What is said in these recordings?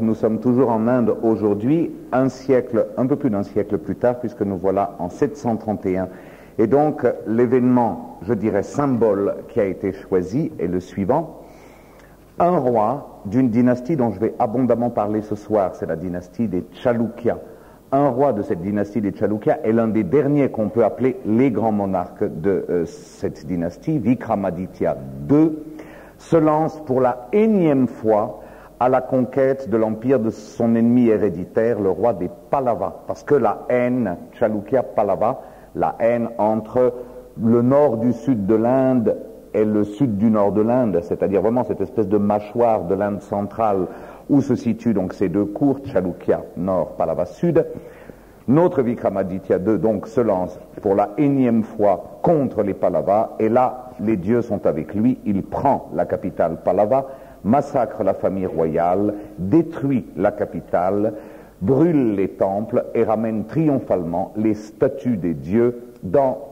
Nous sommes toujours en Inde aujourd'hui, un peu plus d'un siècle plus tard, puisque nous voilà en 731. Et donc, l'événement, je dirais, symbole qui a été choisi est le suivant. Un roi d'une dynastie dont je vais abondamment parler ce soir, c'est la dynastie des Chalukya. Un roi de cette dynastie des Chalukya est l'un des derniers qu'on peut appeler les grands monarques de cette dynastie. Vikramaditya II se lance pour la énième fois à la conquête de l'empire de son ennemi héréditaire, le roi des Pallavas. Parce que la haine, Chalukya-Pallava, la haine entre le nord du sud de l'Inde et le sud du nord de l'Inde, c'est-à-dire vraiment cette espèce de mâchoire de l'Inde centrale où se situent donc ces deux cours, Chalukya nord, Pallava sud. Notre Vikramaditya II donc se lance pour la énième fois contre les Pallavas, et là les dieux sont avec lui. Il prend la capitale Pallava, massacre la famille royale, détruit la capitale, brûle les temples et ramène triomphalement les statues des dieux dans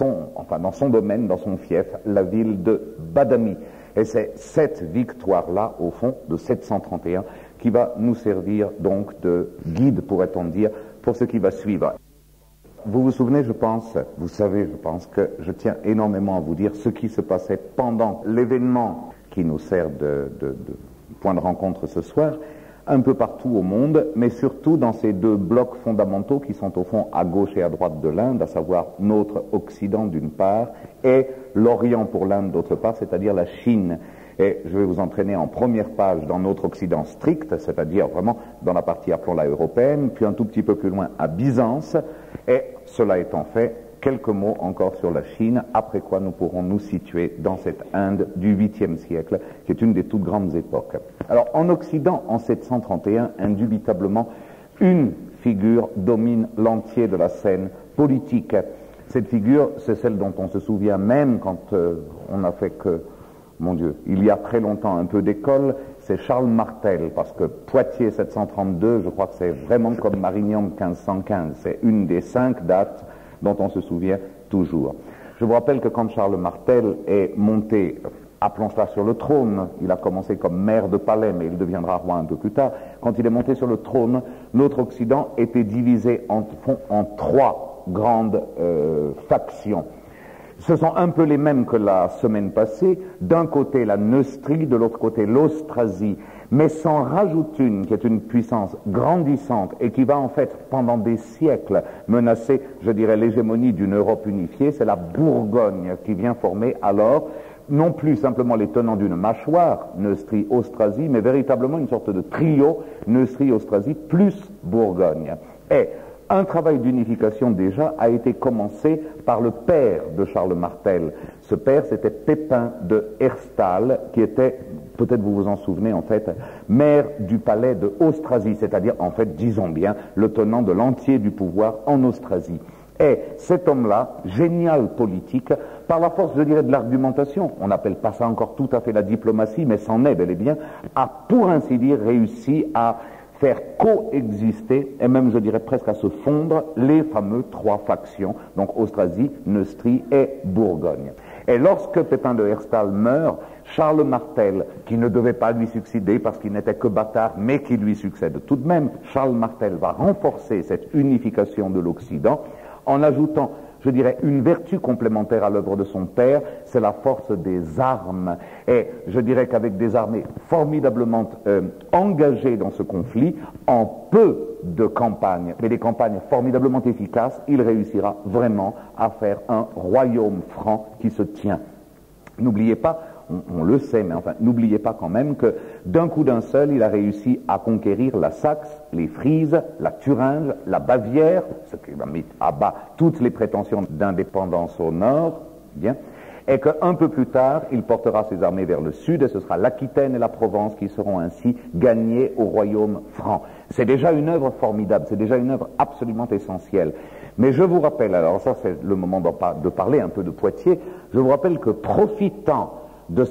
son domaine, dans son fief, la ville de Badami. Et c'est cette victoire-là, au fond, de 731, qui va nous servir donc de guide, pourrait-on dire, pour ce qui va suivre. Vous vous souvenez, je pense, vous savez, je pense que je tiens énormément à vous dire ce qui se passait pendant l'événement qui nous sert de point de rencontre ce soir, un peu partout au monde, mais surtout dans ces deux blocs fondamentaux qui sont au fond à gauche et à droite de l'Inde, à savoir notre Occident d'une part et l'Orient pour l'Inde d'autre part, c'est-à-dire la Chine. Et je vais vous entraîner en première page dans notre Occident strict, c'est-à-dire vraiment dans la partie, appelons-la européenne, puis un tout petit peu plus loin à Byzance, et cela étant fait, quelques mots encore sur la Chine, après quoi nous pourrons nous situer dans cette Inde du 8e siècle, qui est une des toutes grandes époques. Alors, en Occident, en 731, indubitablement, une figure domine l'entier de la scène politique. Cette figure, c'est celle dont on se souvient même quand on a fait que, mon Dieu, il y a très longtemps un peu d'école, c'est Charles Martel, parce que Poitiers 732, je crois que c'est vraiment comme Marignan 1515, c'est une des 5 dates dont on se souvient toujours. Je vous rappelle que quand Charles Martel est monté, appelons cela sur le trône, il a commencé comme maire de palais, mais il deviendra roi un peu plus tard, quand il est monté sur le trône, notre Occident était divisé en 3 grandes factions. Ce sont un peu les mêmes que la semaine passée, d'un côté la Neustrie, de l'autre côté l'Austrasie, mais s'en rajoute une qui est une puissance grandissante et qui va en fait pendant des siècles menacer, je dirais, l'hégémonie d'une Europe unifiée, c'est la Bourgogne qui vient former alors non plus simplement les tenants d'une mâchoire, Neustrie-Austrasie, mais véritablement une sorte de trio, Neustrie-Austrasie plus Bourgogne. Et un travail d'unification déjà a été commencé par le père de Charles Martel. Ce père, c'était Pépin de Herstal, qui était, peut-être vous vous en souvenez en fait, maire du palais de Austrasie, c'est-à-dire en fait, disons bien, le tenant de l'entier du pouvoir en Austrasie. Et cet homme-là, génial politique, par la force, je dirais, de l'argumentation, on n'appelle pas ça encore tout à fait la diplomatie, mais c'en est bel et bien, a pour ainsi dire réussi à faire coexister, et même je dirais presque à se fondre, les fameux 3 factions, donc Austrasie, Neustrie et Bourgogne. Et lorsque Pépin de Herstal meurt, Charles Martel, qui ne devait pas lui succéder parce qu'il n'était que bâtard, mais qui lui succède tout de même, Charles Martel va renforcer cette unification de l'Occident en ajoutant, je dirais, une vertu complémentaire à l'œuvre de son père, c'est la force des armes. Et je dirais qu'avec des armées formidablement engagées dans ce conflit, en peu de campagnes, mais des campagnes formidablement efficaces, il réussira vraiment à faire un royaume franc qui se tient. N'oubliez pas, on le sait, mais enfin, n'oubliez pas quand même que d'un coup d'un seul, il a réussi à conquérir la Saxe, les Frises, la Thuringe, la Bavière, ce qui va mettre à bas toutes les prétentions d'indépendance au nord, bien, et qu'un peu plus tard, il portera ses armées vers le sud, et ce sera l'Aquitaine et la Provence qui seront ainsi gagnées au royaume franc. C'est déjà une œuvre formidable, c'est déjà une œuvre absolument essentielle. Mais je vous rappelle, alors ça c'est le moment de parler un peu de Poitiers, je vous rappelle que profitant de cette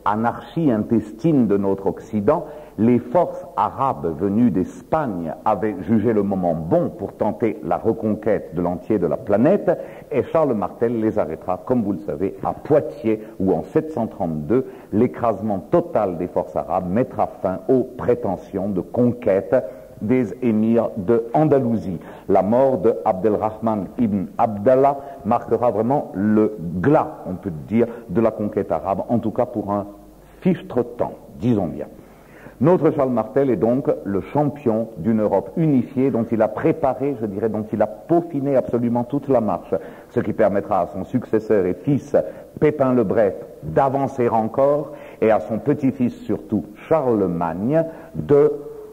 anarchie intestine de notre Occident, les forces arabes venues d'Espagne avaient jugé le moment bon pour tenter la reconquête de l'entier de la planète, et Charles Martel les arrêtera, comme vous le savez, à Poitiers, où en 732, l'écrasement total des forces arabes mettra fin aux prétentions de conquête des émirs de Andalousie. La mort de Abdelrahman ibn Abdallah marquera vraiment le glas, on peut dire, de la conquête arabe, en tout cas pour un fichtre temps, disons bien. Notre Charles Martel est donc le champion d'une Europe unifiée dont il a préparé, je dirais, dont il a peaufiné absolument toute la marche, ce qui permettra à son successeur et fils, Pépin le Bref, d'avancer encore, et à son petit-fils surtout, Charlemagne, de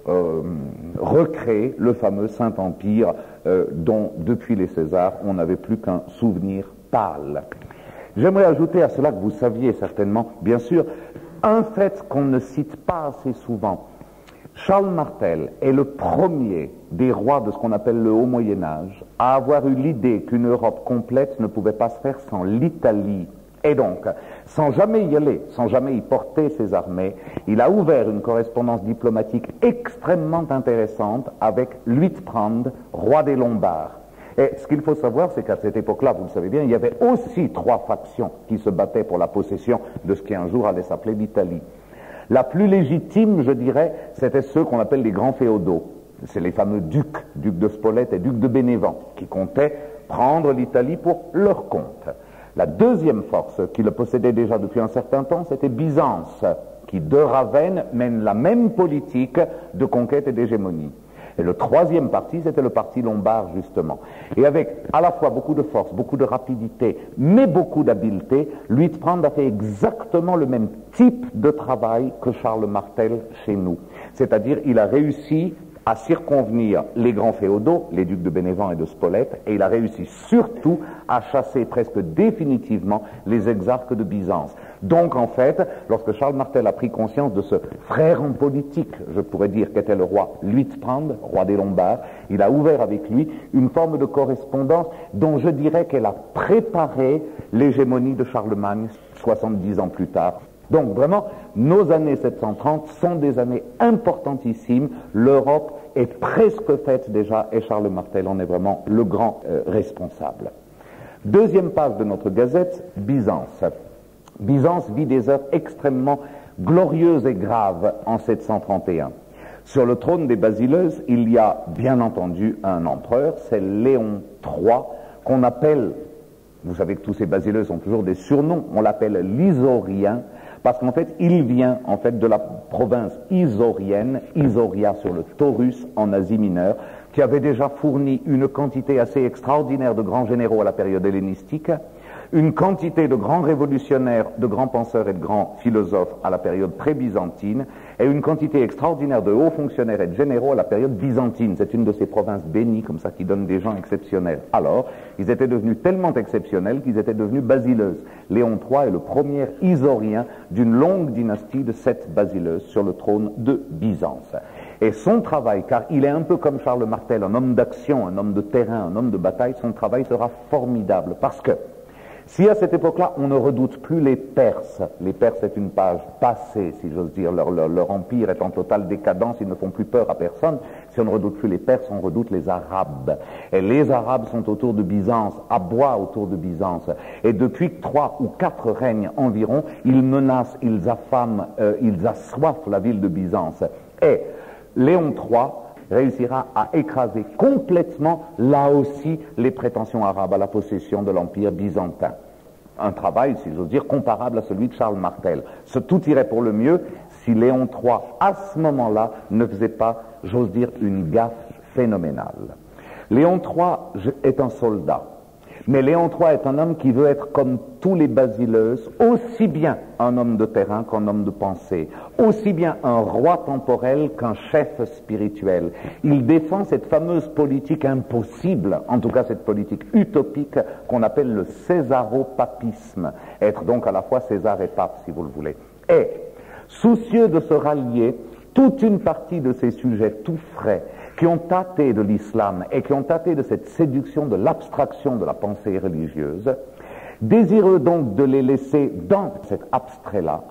recréer le fameux Saint-Empire dont, depuis les Césars, on n'avait plus qu'un souvenir pâle. J'aimerais ajouter à cela que vous saviez certainement, bien sûr, un fait qu'on ne cite pas assez souvent. Charles Martel est le premier des rois de ce qu'on appelle le Haut Moyen-Âge à avoir eu l'idée qu'une Europe complète ne pouvait pas se faire sans l'Italie. Et donc, sans jamais y aller, sans jamais y porter ses armées, il a ouvert une correspondance diplomatique extrêmement intéressante avec Luitprand, roi des Lombards. Et ce qu'il faut savoir, c'est qu'à cette époque-là, vous le savez bien, il y avait aussi 3 factions qui se battaient pour la possession de ce qui un jour allait s'appeler l'Italie. La plus légitime, je dirais, c'était ceux qu'on appelle les grands féodaux. C'est les fameux ducs, ducs de Spolète et ducs de Bénévent, qui comptaient prendre l'Italie pour leur compte. La deuxième force, qui le possédait déjà depuis un certain temps, c'était Byzance, qui de Ravenne mène la même politique de conquête et d'hégémonie. Et le troisième parti, c'était le parti lombard, justement. Et avec à la fois beaucoup de force, beaucoup de rapidité, mais beaucoup d'habileté, Luitprand a fait exactement le même type de travail que Charles Martel chez nous. C'est-à-dire, il a réussi à circonvenir les grands féodaux, les ducs de Bénévent et de Spolète, et il a réussi surtout à chasser presque définitivement les exarques de Byzance. Donc en fait, lorsque Charles Martel a pris conscience de ce frère en politique, je pourrais dire qu'était le roi Luitprand, roi des Lombards, il a ouvert avec lui une forme de correspondance dont je dirais qu'elle a préparé l'hégémonie de Charlemagne 70 ans plus tard. Donc vraiment, nos années 730 sont des années importantissimes. L'Europe est presque faite déjà et Charles Martel en est vraiment le grand responsable. Deuxième page de notre gazette, Byzance. Byzance vit des heures extrêmement glorieuses et graves en 731. Sur le trône des Basileuses, il y a bien entendu un empereur, c'est Léon III, qu'on appelle, vous savez que tous ces Basileuses ont toujours des surnoms, on l'appelle l'Isorien, parce qu'en fait, il vient en fait de la province isorienne, Isoria sur le Taurus en Asie mineure, qui avait déjà fourni une quantité assez extraordinaire de grands généraux à la période hellénistique, une quantité de grands révolutionnaires, de grands penseurs et de grands philosophes à la période pré-byzantine, et une quantité extraordinaire de hauts fonctionnaires et de généraux à la période byzantine. C'est une de ces provinces bénies, comme ça, qui donne des gens exceptionnels. Alors, ils étaient devenus tellement exceptionnels qu'ils étaient devenus basileuses. Léon III est le premier isorien d'une longue dynastie de 7 basileuses sur le trône de Byzance. Et son travail, car il est un peu comme Charles Martel, un homme d'action, un homme de terrain, un homme de bataille, son travail sera formidable, parce que si à cette époque-là, on ne redoute plus les Perses est une page passée, si j'ose dire, leur empire est en totale décadence, ils ne font plus peur à personne. Si on ne redoute plus les Perses, on redoute les Arabes. Et les Arabes sont autour de Byzance, aboient autour de Byzance. Et depuis 3 ou 4 règnes environ, ils menacent, ils affament, ils assoiffent la ville de Byzance. Et Léon III réussira à écraser complètement, là aussi, les prétentions arabes à la possession de l'Empire byzantin. Un travail, si j'ose dire, comparable à celui de Charles Martel. Tout irait pour le mieux si Léon III, à ce moment-là, ne faisait pas, j'ose dire, une gaffe phénoménale. Léon III est un soldat. Mais Léon III est un homme qui veut être comme tous les basileuses, aussi bien un homme de terrain qu'un homme de pensée, aussi bien un roi temporel qu'un chef spirituel. Il défend cette fameuse politique impossible, en tout cas cette politique utopique qu'on appelle le césaropapisme, être donc à la fois César et pape, si vous le voulez. Et, soucieux de se rallier, toute une partie de ces sujets tout frais, qui ont tâté de l'islam et qui ont tâté de cette séduction de l'abstraction de la pensée religieuse, désireux donc de les laisser dans cet abstrait-là,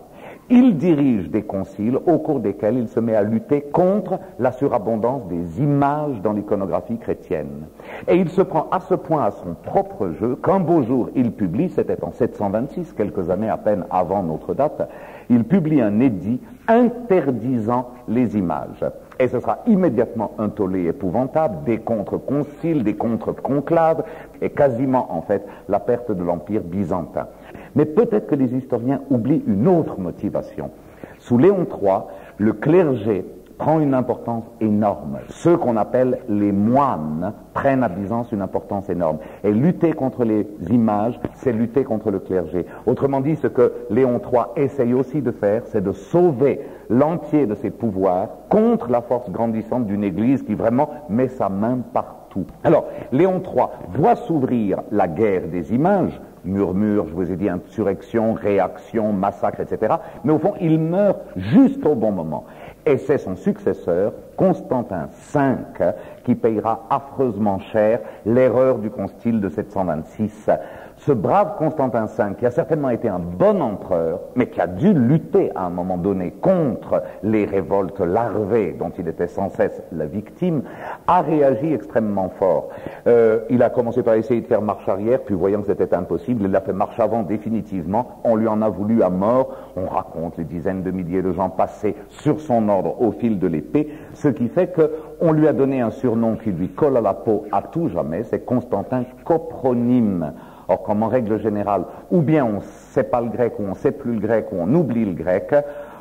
Il dirige des conciles au cours desquels il se met à lutter contre la surabondance des images dans l'iconographie chrétienne. Et il se prend à ce point à son propre jeu qu'un beau jour il publie, c'était en 726, quelques années à peine avant notre date, il publie un édit interdisant les images. Et ce sera immédiatement un tollé épouvantable, des contre-conciles, des contre-conclaves, et quasiment en fait la perte de l'Empire byzantin. Mais peut-être que les historiens oublient une autre motivation. Sous Léon III, le clergé prend une importance énorme. Ceux qu'on appelle les moines prennent à Byzance une importance énorme. Et lutter contre les images, c'est lutter contre le clergé. Autrement dit, ce que Léon III essaye aussi de faire, c'est de sauver l'entier de ses pouvoirs contre la force grandissante d'une Église qui vraiment met sa main partout. Alors, Léon III voit s'ouvrir la guerre des images, murmure, je vous ai dit, insurrection, réaction, massacre, etc. Mais au fond, il meurt juste au bon moment. Et c'est son successeur, Constantin V, qui payera affreusement cher l'erreur du concile de 726. Ce brave Constantin V, qui a certainement été un bon empereur, mais qui a dû lutter à un moment donné contre les révoltes larvées dont il était sans cesse la victime, a réagi extrêmement fort. Il a commencé par essayer de faire marche arrière, puis voyant que c'était impossible, il a fait marche avant définitivement. On lui en a voulu à mort. On raconte les dizaines de milliers de gens passés sur son ordre au fil de l'épée, ce qui fait qu'on lui a donné un surnom qui lui colle à la peau à tout jamais, c'est Constantin Copronyme. Or, comme en règle générale, ou bien on ne sait pas le grec, ou on ne sait plus le grec, ou on oublie le grec,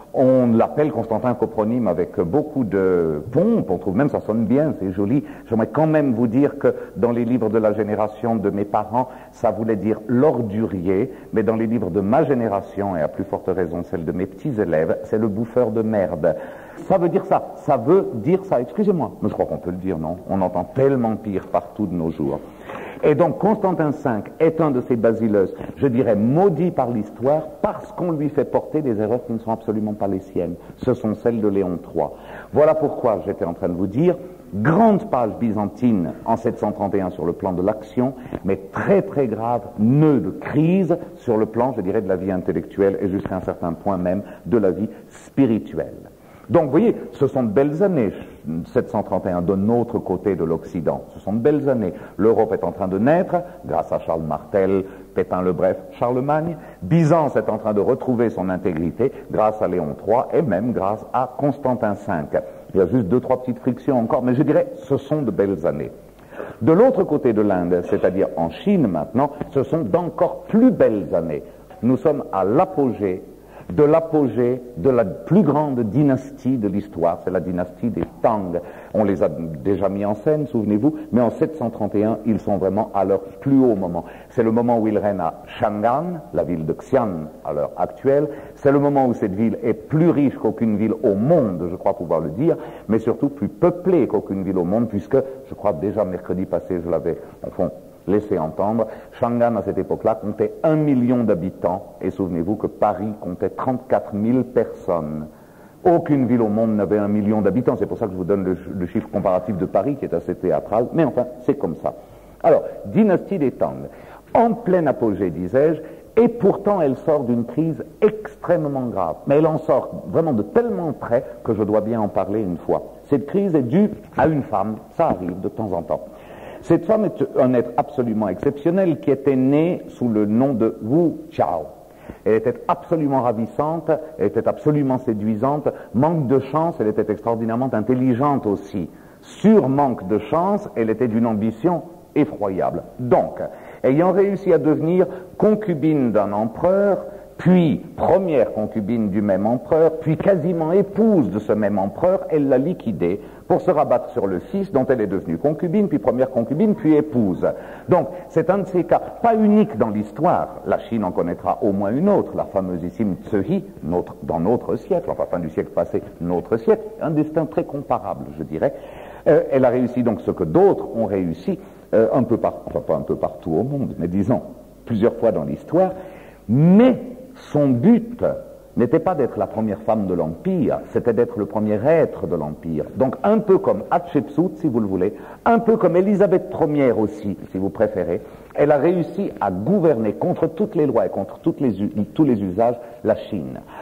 on l'appelle Constantin Copronyme avec beaucoup de pompe, on trouve même ça sonne bien, c'est joli. J'aimerais quand même vous dire que dans les livres de la génération de mes parents, ça voulait dire l'ordurier, mais dans les livres de ma génération, et à plus forte raison celle de mes petits élèves, c'est le bouffeur de merde. Ça veut dire ça, excusez-moi, mais je crois qu'on peut le dire, non? On entend tellement pire partout de nos jours. Et donc Constantin V est un de ces basileuses, je dirais maudits par l'histoire, parce qu'on lui fait porter des erreurs qui ne sont absolument pas les siennes. Ce sont celles de Léon III. Voilà pourquoi j'étais en train de vous dire, grande page byzantine en 731 sur le plan de l'action, mais très très grave nœud de crise sur le plan, je dirais, de la vie intellectuelle et jusqu'à un certain point même de la vie spirituelle. Donc, vous voyez, ce sont de belles années, 731, de notre côté de l'Occident. Ce sont de belles années. L'Europe est en train de naître, grâce à Charles Martel, Pépin le Bref, Charlemagne. Byzance est en train de retrouver son intégrité, grâce à Léon III, et même grâce à Constantin V. Il y a juste 2-3 petites frictions encore, mais je dirais, ce sont de belles années. De l'autre côté de l'Inde, c'est-à-dire en Chine maintenant, ce sont d'encore plus belles années. Nous sommes à l'apogée de la plus grande dynastie de l'histoire, c'est la dynastie des Tang. On les a déjà mis en scène, souvenez-vous, mais en 731, ils sont vraiment à leur plus haut moment. C'est le moment où ils règnent à Chang'an, la ville de Xi'an à l'heure actuelle. C'est le moment où cette ville est plus riche qu'aucune ville au monde, je crois pouvoir le dire, mais surtout plus peuplée qu'aucune ville au monde, puisque, je crois déjà mercredi passé, je l'avais, au fond, laissez entendre, Chang'an à cette époque-là comptait 1 million d'habitants, et souvenez-vous que Paris comptait 34 000 personnes. Aucune ville au monde n'avait 1 million d'habitants, c'est pour ça que je vous donne le chiffre comparatif de Paris qui est assez théâtral, mais enfin, c'est comme ça. Alors, dynastie des Tang, en plein apogée, disais-je, et pourtant elle sort d'une crise extrêmement grave. Mais elle en sort vraiment de tellement près que je dois bien en parler une fois. Cette crise est due à une femme, ça arrive de temps en temps. Cette femme est un être absolument exceptionnel qui était né sous le nom de Wu Chao. Elle était absolument ravissante, elle était absolument séduisante, manque de chance, elle était extraordinairement intelligente aussi. Sur manque de chance, elle était d'une ambition effroyable. Donc, ayant réussi à devenir concubine d'un empereur, puis première concubine du même empereur, puis quasiment épouse de ce même empereur, elle l'a liquidé pour se rabattre sur le fils dont elle est devenue concubine, puis première concubine, puis épouse. Donc, c'est un de ces cas, pas unique dans l'histoire. La Chine en connaîtra au moins une autre, la fameusissime Tse-Hi, dans notre siècle, enfin fin du siècle passé, notre siècle, un destin très comparable, je dirais. Elle a réussi donc ce que d'autres ont réussi, un peu enfin pas un peu partout au monde, mais disons plusieurs fois dans l'histoire, mais son but n'était pas d'être la première femme de l'Empire, c'était d'être le premier être de l'Empire. Donc un peu comme Hatshepsut, si vous le voulez, un peu comme Élisabeth Ier aussi, si vous préférez, elle a réussi à gouverner contre toutes les lois et contre tous les usages la Chine.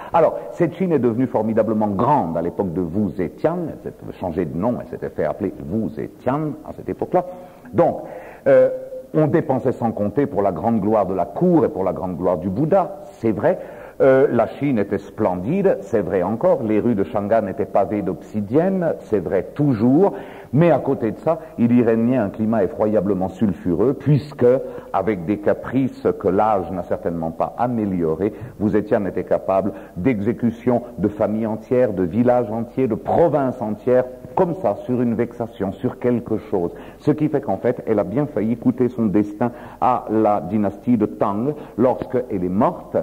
Alors, cette Chine est devenue formidablement grande à l'époque de Wu Zetian, elle s'est changé de nom, elle s'était fait appeler Wu Zetian à cette époque-là. Donc, on dépensait sans compter pour la grande gloire de la cour et pour la grande gloire du Bouddha, c'est vrai. La Chine était splendide, c'est vrai encore, les rues de Shanghai n'étaient pavées d'obsidienne, c'est vrai toujours, mais à côté de ça, il y régnait un climat effroyablement sulfureux, puisque, avec des caprices que l'âge n'a certainement pas améliorés, Wu Zetian était capable d'exécution de familles entières, de villages entiers, de provinces entières, comme ça, sur une vexation, sur quelque chose. Ce qui fait qu'en fait, elle a bien failli coûter son destin à la dynastie de Tang lorsqu'elle est morte.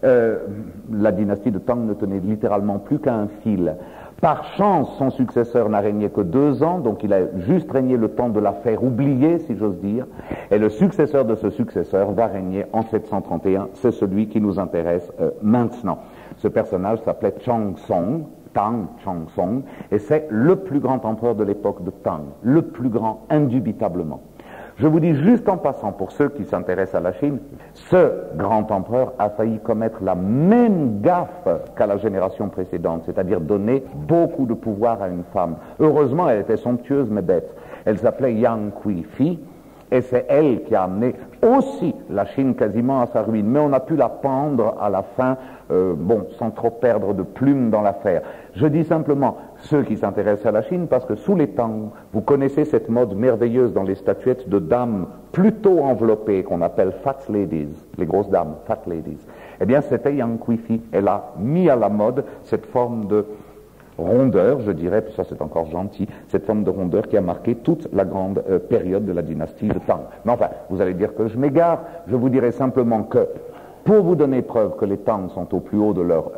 La dynastie de Tang ne tenait littéralement plus qu'à un fil. Par chance, son successeur n'a régné que 2 ans, donc il a juste régné le temps de la faire oublier, si j'ose dire, et le successeur de ce successeur va régner en 731, c'est celui qui nous intéresse maintenant. Ce personnage s'appelait Changzong, Tang Changzong, et c'est le plus grand empereur de l'époque de Tang, le plus grand indubitablement. Je vous dis juste en passant, pour ceux qui s'intéressent à la Chine, ce grand empereur a failli commettre la même gaffe qu'à la génération précédente, c'est-à-dire donner beaucoup de pouvoir à une femme. Heureusement, elle était somptueuse mais bête. Elle s'appelait Yang Kuifi, et c'est elle qui a amené aussi la Chine quasiment à sa ruine. Mais on a pu la pendre à la fin, sans trop perdre de plumes dans l'affaire. Je dis simplement ceux qui s'intéressent à la Chine parce que sous les Tang, vous connaissez cette mode merveilleuse dans les statuettes de dames plutôt enveloppées qu'on appelle fat ladies, les grosses dames, fat ladies. Eh bien, c'était Yang Kuifi. Elle a mis à la mode cette forme de rondeur, je dirais, puis ça c'est encore gentil, cette forme de rondeur qui a marqué toute la grande période de la dynastie de Tang. Mais enfin, vous allez dire que je m'égare, je vous dirai simplement que, pour vous donner preuve que les Tang sont au plus haut de leur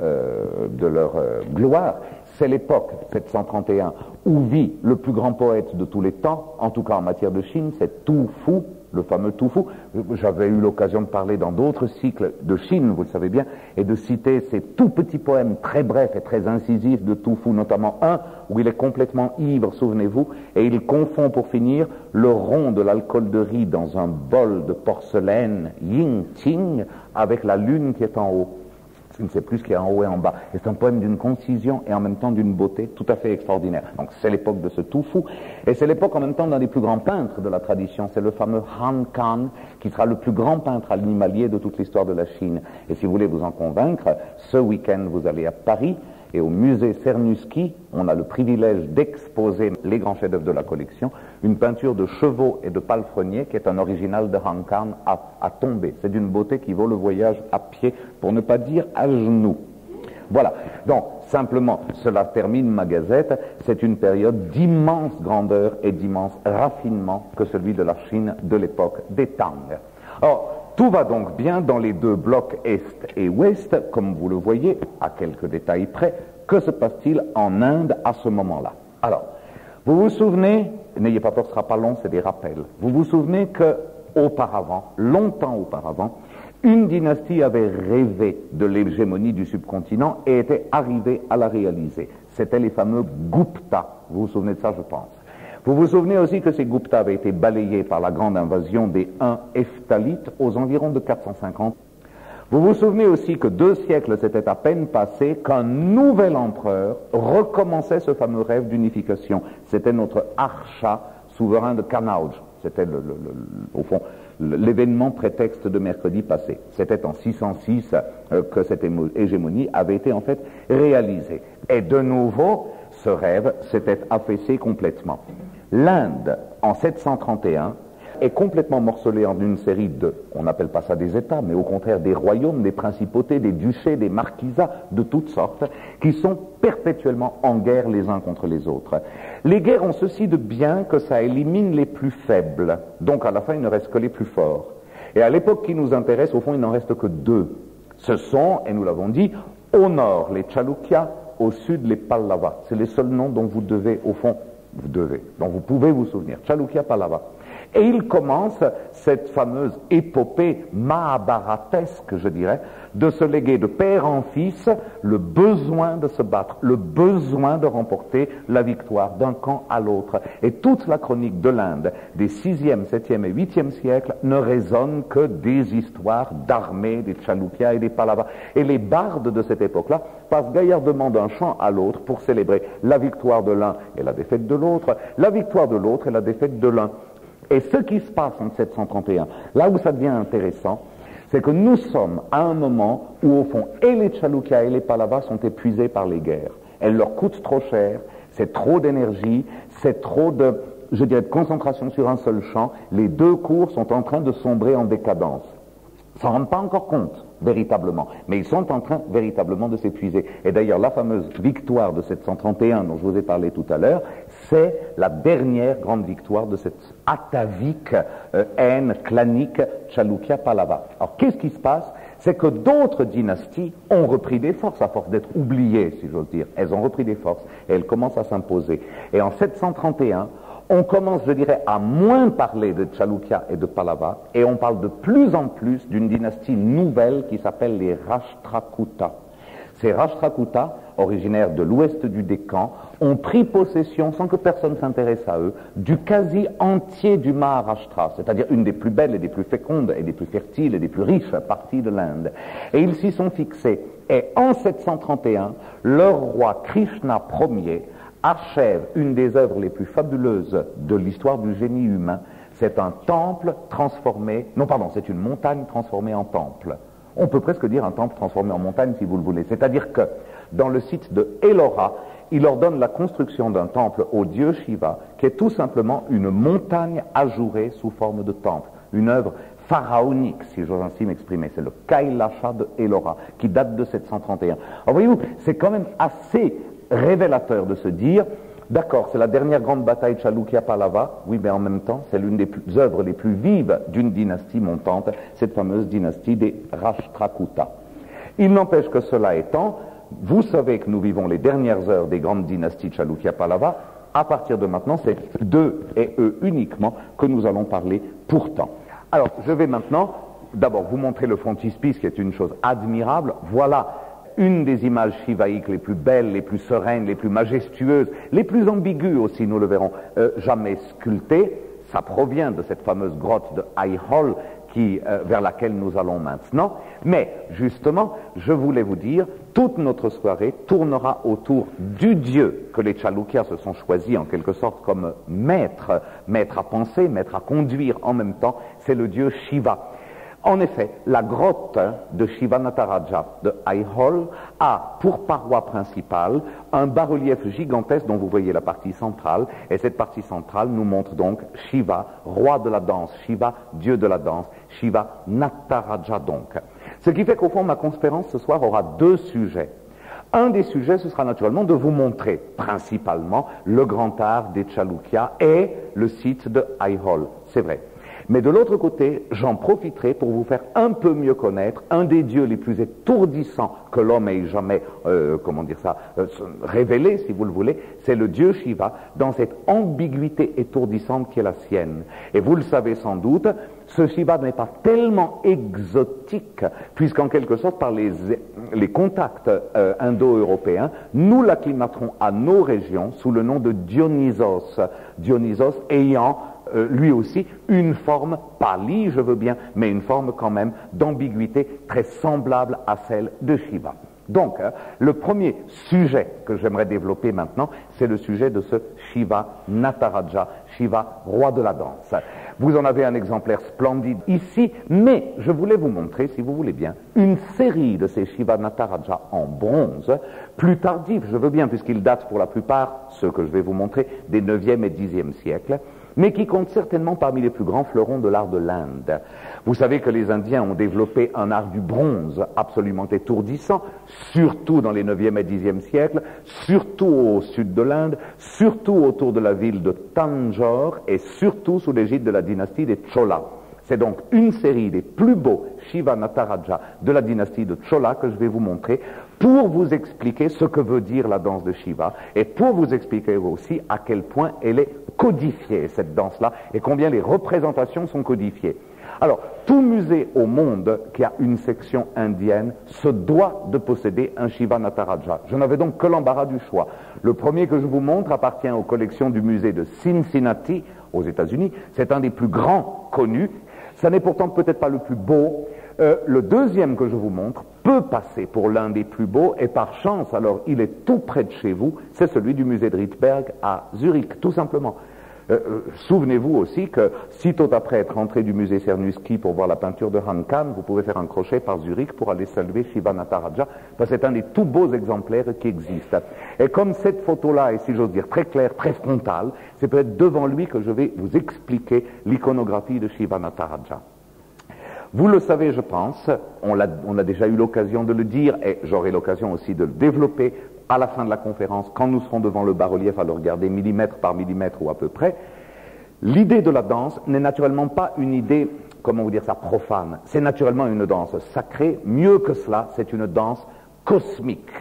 gloire, c'est l'époque 731 où vit le plus grand poète de tous les temps, en tout cas en matière de Chine, c'est Tu Fu, le fameux Tu Fu. J'avais eu l'occasion de parler dans d'autres cycles de Chine, vous le savez bien, et de citer ces tout petits poèmes très brefs et très incisifs de Tu Fu, notamment un où il est complètement ivre, souvenez-vous, et il confond pour finir le rond de l'alcool de riz dans un bol de porcelaine Ying-Ting avec la lune qui est en haut. Je ne sais plus ce qu'il y a en haut et en bas. Et c'est un poème d'une concision et en même temps d'une beauté tout à fait extraordinaire. Donc c'est l'époque de ce Tu Fu. Et c'est l'époque en même temps d'un des plus grands peintres de la tradition. C'est le fameux Han Kan, qui sera le plus grand peintre animalier de toute l'histoire de la Chine. Et si vous voulez vous en convaincre, ce week-end vous allez à Paris, et au musée Cernuschi, on a le privilège d'exposer les grands chefs-d'œuvre de la collection, une peinture de chevaux et de palefreniers qui est un original de Han Kan à tomber. C'est d'une beauté qui vaut le voyage à pied, pour ne pas dire à genoux. Voilà. Donc, simplement, cela termine ma gazette. C'est une période d'immense grandeur et d'immense raffinement que celui de la Chine de l'époque des Tang. Or, tout va donc bien dans les deux blocs Est et Ouest, comme vous le voyez, à quelques détails près. Que se passe-t-il en Inde à ce moment-là? Alors, vous vous souvenez, n'ayez pas peur, ce ne sera pas long, c'est des rappels. Vous vous souvenez que, auparavant, longtemps auparavant, une dynastie avait rêvé de l'hégémonie du subcontinent et était arrivée à la réaliser. C'était les fameux Gupta. Vous vous souvenez de ça, je pense. Vous vous souvenez aussi que ces Gupta avaient été balayés par la grande invasion des Huns Hephthalites aux environs de 450. Vous vous souvenez aussi que 2 siècles s'étaient à peine passés qu'un nouvel empereur recommençait ce fameux rêve d'unification. C'était notre Harsha, souverain de Kanauj. C'était au fond l'événement prétexte de mercredi passé. C'était en 606 que cette hégémonie avait été en fait réalisée. Et de nouveau, ce rêve s'était affaissé complètement. L'Inde, en 731, est complètement morcelée en une série de, on n'appelle pas ça des États, mais au contraire des royaumes, des principautés, des duchés, des marquisats de toutes sortes, qui sont perpétuellement en guerre les uns contre les autres. Les guerres ont ceci de bien que ça élimine les plus faibles, donc à la fin il ne reste que les plus forts. Et à l'époque qui nous intéresse, au fond il n'en reste que 2. Ce sont, et nous l'avons dit, au nord les Chalukyas, au sud les Pallava. C'est les seuls noms dont vous devez, au fond, dont vous pouvez vous souvenir. Chalukya, Pallava. Et il commence cette fameuse épopée mahabharatesque, je dirais, de se léguer de père en fils le besoin de se battre, le besoin de remporter la victoire d'un camp à l'autre. Et toute la chronique de l'Inde des 6e, 7e et 8e siècles ne résonne que des histoires d'armées, des Chalukyas et des Pallavas. Et les bardes de cette époque-là passent gaillardement d'un champ à l'autre pour célébrer la victoire de l'un et la défaite de l'autre, la victoire de l'autre et la défaite de l'un. Et ce qui se passe en 731, là où ça devient intéressant, c'est que nous sommes à un moment où, au fond, et les Chalukyas et les Pallavas sont épuisés par les guerres. Elles leur coûtent trop cher, c'est trop d'énergie, c'est trop de, je dirais, de concentration sur un seul champ. Les deux cours sont en train de sombrer en décadence. Ils s'en rendent pas encore compte, véritablement, mais ils sont en train véritablement de s'épuiser. Et d'ailleurs, la fameuse victoire de 731 dont je vous ai parlé tout à l'heure, c'est la dernière grande victoire de cette atavique haine clanique Chalukya-Pallava. Alors, qu'est-ce qui se passe? C'est que d'autres dynasties ont repris des forces, à force d'être oubliées, si j'ose dire. Elles ont repris des forces et elles commencent à s'imposer. Et en 731, on commence, je dirais, à moins parler de Chalukya et de Pallava, et on parle de plus en plus d'une dynastie nouvelle qui s'appelle les Rashtrakuta. Ces Rashtrakuta, originaires de l'ouest du Décan, ont pris possession, sans que personne s'intéresse à eux, du quasi entier du Maharashtra, c'est-à-dire une des plus belles et des plus fécondes et des plus fertiles et des plus riches parties de l'Inde. Et ils s'y sont fixés. Et en 731, leur roi Krishna Ier achève une des œuvres les plus fabuleuses de l'histoire du génie humain. C'est un temple transformé, non pardon, c'est une montagne transformée en temple. On peut presque dire un temple transformé en montagne si vous le voulez. C'est-à-dire que dans le site de Ellora, il ordonne la construction d'un temple au dieu Shiva, qui est tout simplement une montagne ajourée sous forme de temple. Une œuvre pharaonique, si j'ose ainsi m'exprimer. C'est le Kailasha de Ellora, qui date de 731. Alors voyez-vous, c'est quand même assez révélateur de se dire, d'accord, c'est la dernière grande bataille Chalukya-Pallava, oui, mais en même temps, c'est l'une des œuvres les plus vives d'une dynastie montante, cette fameuse dynastie des Rashtrakuta. Il n'empêche que cela étant, vous savez que nous vivons les dernières heures des grandes dynasties Chalukya-Pallava. À partir de maintenant, c'est d'eux et eux uniquement que nous allons parler pourtant. Alors, je vais maintenant d'abord vous montrer le frontispice, qui est une chose admirable. Voilà une des images shivaïques les plus belles, les plus sereines, les plus majestueuses, les plus ambiguës aussi, nous le verrons, jamais sculptées. Ça provient de cette fameuse grotte de Aihol vers laquelle nous allons maintenant. Mais justement, je voulais vous dire, toute notre soirée tournera autour du Dieu que les Chalukyas se sont choisis en quelque sorte comme maître à penser, maître à conduire en même temps, c'est le Dieu Shiva. En effet, la grotte de Shiva Nataraja de Aihol a pour paroi principale un bas-relief gigantesque dont vous voyez la partie centrale, et cette partie centrale nous montre donc Shiva, roi de la danse, Shiva, dieu de la danse, Shiva Nataraja donc. Ce qui fait qu'au fond, ma conférence ce soir aura deux sujets. Un des sujets, ce sera naturellement de vous montrer principalement le grand art des Chalukyas et le site de Aihol, c'est vrai. Mais de l'autre côté, j'en profiterai pour vous faire un peu mieux connaître un des dieux les plus étourdissants que l'homme ait jamais, révélé, si vous le voulez, c'est le dieu Shiva, dans cette ambiguïté étourdissante qui est la sienne. Et vous le savez sans doute, ce Shiva n'est pas tellement exotique, puisqu'en quelque sorte, par les contacts indo-européens, nous l'acclimaterons à nos régions sous le nom de Dionysos. Dionysos ayant lui aussi une forme pâlie, je veux bien, mais une forme quand même d'ambiguïté très semblable à celle de Shiva. Donc, le premier sujet que j'aimerais développer maintenant, c'est le sujet de ce Shiva Nataraja, Shiva, roi de la danse. Vous en avez un exemplaire splendide ici, mais je voulais vous montrer, si vous voulez bien, une série de ces Shiva Nataraja en bronze, plus tardifs, je veux bien, puisqu'ils datent pour la plupart, ceux que je vais vous montrer, des 9e et 10e siècles, mais qui comptent certainement parmi les plus grands fleurons de l'art de l'Inde. Vous savez que les Indiens ont développé un art du bronze absolument étourdissant, surtout dans les 9e et 10e siècles, surtout au sud de l'Inde, surtout autour de la ville de Tanjore et surtout sous l'égide de la dynastie des Cholas. C'est donc une série des plus beaux Shiva Nataraja de la dynastie de Chola que je vais vous montrer pour vous expliquer ce que veut dire la danse de Shiva et pour vous expliquer aussi à quel point elle est codifiée, cette danse-là, et combien les représentations sont codifiées. Alors, tout musée au monde qui a une section indienne se doit de posséder un Shiva Nataraja. Je n'avais donc que l'embarras du choix. Le premier que je vous montre appartient aux collections du musée de Cincinnati, aux États-Unis. C'est un des plus grands connus. Ça n'est pourtant peut-être pas le plus beau. Le deuxième que je vous montre peut passer pour l'un des plus beaux, et par chance, alors il est tout près de chez vous, c'est celui du musée de Rittberg à Zurich, tout simplement. Souvenez-vous aussi que, sitôt après être rentré du musée Cernuschi pour voir la peinture de Han Kahn, vous pouvez faire un crochet par Zurich pour aller saluer Shiva Nataraja, parce que c'est un des tout beaux exemplaires qui existent. Et comme cette photo-là est, si j'ose dire, très claire, très frontale, c'est peut-être devant lui que je vais vous expliquer l'iconographie de Shiva Nataraja. Vous le savez, je pense, on a déjà eu l'occasion de le dire, et j'aurai l'occasion aussi de le développer à la fin de la conférence, quand nous serons devant le bas-relief à le regarder millimètre par millimètre ou à peu près. L'idée de la danse n'est naturellement pas une idée, comment vous dire ça, profane. C'est naturellement une danse sacrée. Mieux que cela, c'est une danse cosmique.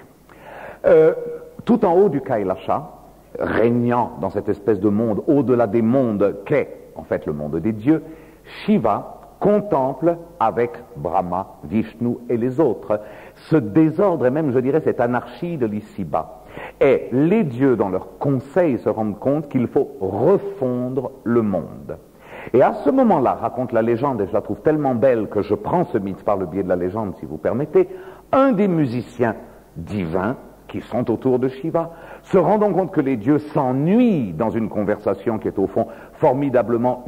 Tout en haut du Kailasha, régnant dans cette espèce de monde au-delà des mondes qu'est en fait le monde des dieux, Shiva contemple avec Brahma, Vishnu et les autres ce désordre et même, je dirais, cette anarchie de l'ici-bas. Et les dieux, dans leur conseil, se rendent compte qu'il faut refondre le monde. Et à ce moment-là, raconte la légende, et je la trouve tellement belle que je prends ce mythe par le biais de la légende, si vous permettez, un des musiciens divins qui sont autour de Shiva, se rendant compte que les dieux s'ennuient dans une conversation qui est au fond formidablement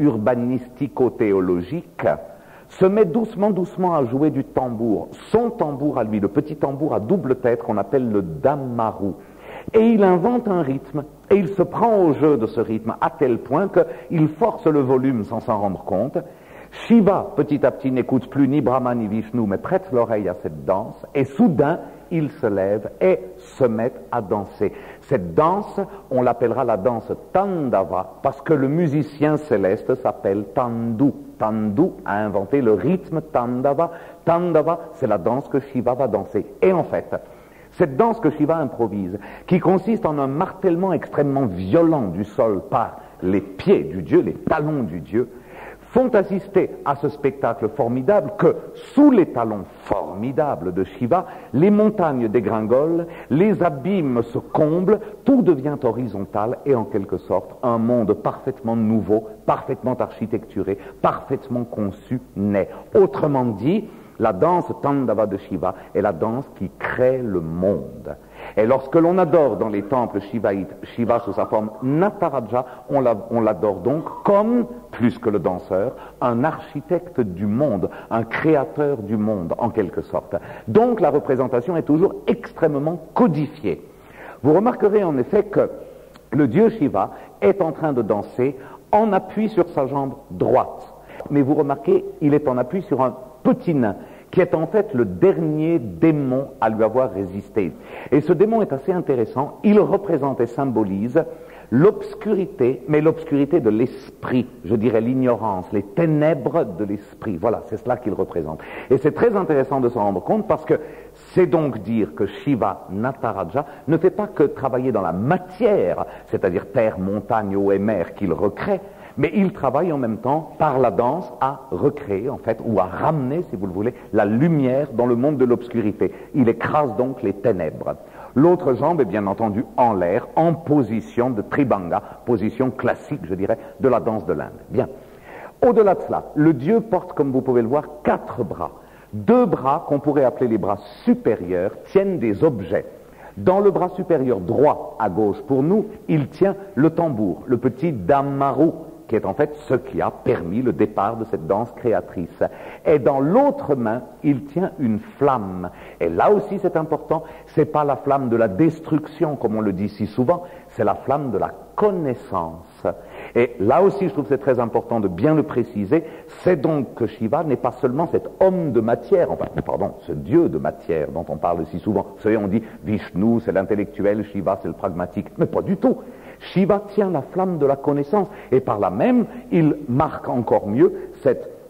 urbanistico-théologique, se met doucement, doucement à jouer du tambour. Son tambour à lui, le petit tambour à double tête qu'on appelle le damaru. Et il invente un rythme, et il se prend au jeu de ce rythme à tel point qu'il force le volume sans s'en rendre compte. Shiva, petit à petit, n'écoute plus ni Brahma ni Vishnu, mais prête l'oreille à cette danse, et soudain, il se lève et se met à danser. Cette danse, on l'appellera la danse Tandava, parce que le musicien céleste s'appelle Tandu. Tandu a inventé le rythme Tandava. Tandava, c'est la danse que Shiva va danser. Et en fait, cette danse que Shiva improvise, qui consiste en un martèlement extrêmement violent du sol par les pieds du dieu, les talons du dieu, font assister à ce spectacle formidable que, sous les talons formidables de Shiva, les montagnes dégringolent, les abîmes se comblent, tout devient horizontal et en quelque sorte un monde parfaitement nouveau, parfaitement architecturé, parfaitement conçu naît. Autrement dit, la danse Tandava de Shiva est la danse qui crée le monde. Et lorsque l'on adore dans les temples shivaïtes Shiva sous sa forme Nataraja, on l'adore donc comme, plus que le danseur, un architecte du monde, un créateur du monde en quelque sorte. Donc la représentation est toujours extrêmement codifiée. Vous remarquerez en effet que le dieu Shiva est en train de danser en appui sur sa jambe droite. Mais vous remarquez, il est en appui sur un petit nain, qui est en fait le dernier démon à lui avoir résisté. Et ce démon est assez intéressant, il représente et symbolise l'obscurité, mais l'obscurité de l'esprit, je dirais l'ignorance, les ténèbres de l'esprit. Voilà, c'est cela qu'il représente. Et c'est très intéressant de s'en rendre compte parce que c'est donc dire que Shiva Nataraja ne fait pas que travailler dans la matière, c'est-à-dire terre, montagne, eau et mer qu'il recrée, mais il travaille en même temps par la danse à recréer en fait, ou à ramener, si vous le voulez, la lumière dans le monde de l'obscurité. Il écrase donc les ténèbres. L'autre jambe est bien entendu en l'air, en position de Tribhanga, position classique, je dirais, de la danse de l'Inde. Bien. Au-delà de cela, le dieu porte, comme vous pouvez le voir, 4 bras. 2 bras, qu'on pourrait appeler les bras supérieurs, tiennent des objets. Dans le bras supérieur droit, à gauche pour nous, il tient le tambour, le petit damaru, qui est en fait ce qui a permis le départ de cette danse créatrice. Et dans l'autre main, il tient une flamme. Et là aussi c'est important, c'est pas la flamme de la destruction, comme on le dit si souvent, c'est la flamme de la connaissance. Et là aussi, je trouve que c'est très important de bien le préciser, c'est donc que Shiva n'est pas seulement cet homme de matière, enfin, pardon, ce dieu de matière dont on parle si souvent. Vous savez, on dit Vishnu, c'est l'intellectuel, Shiva, c'est le pragmatique, mais pas du tout. Shiva tient la flamme de la connaissance, et par là même, il marque encore mieux cette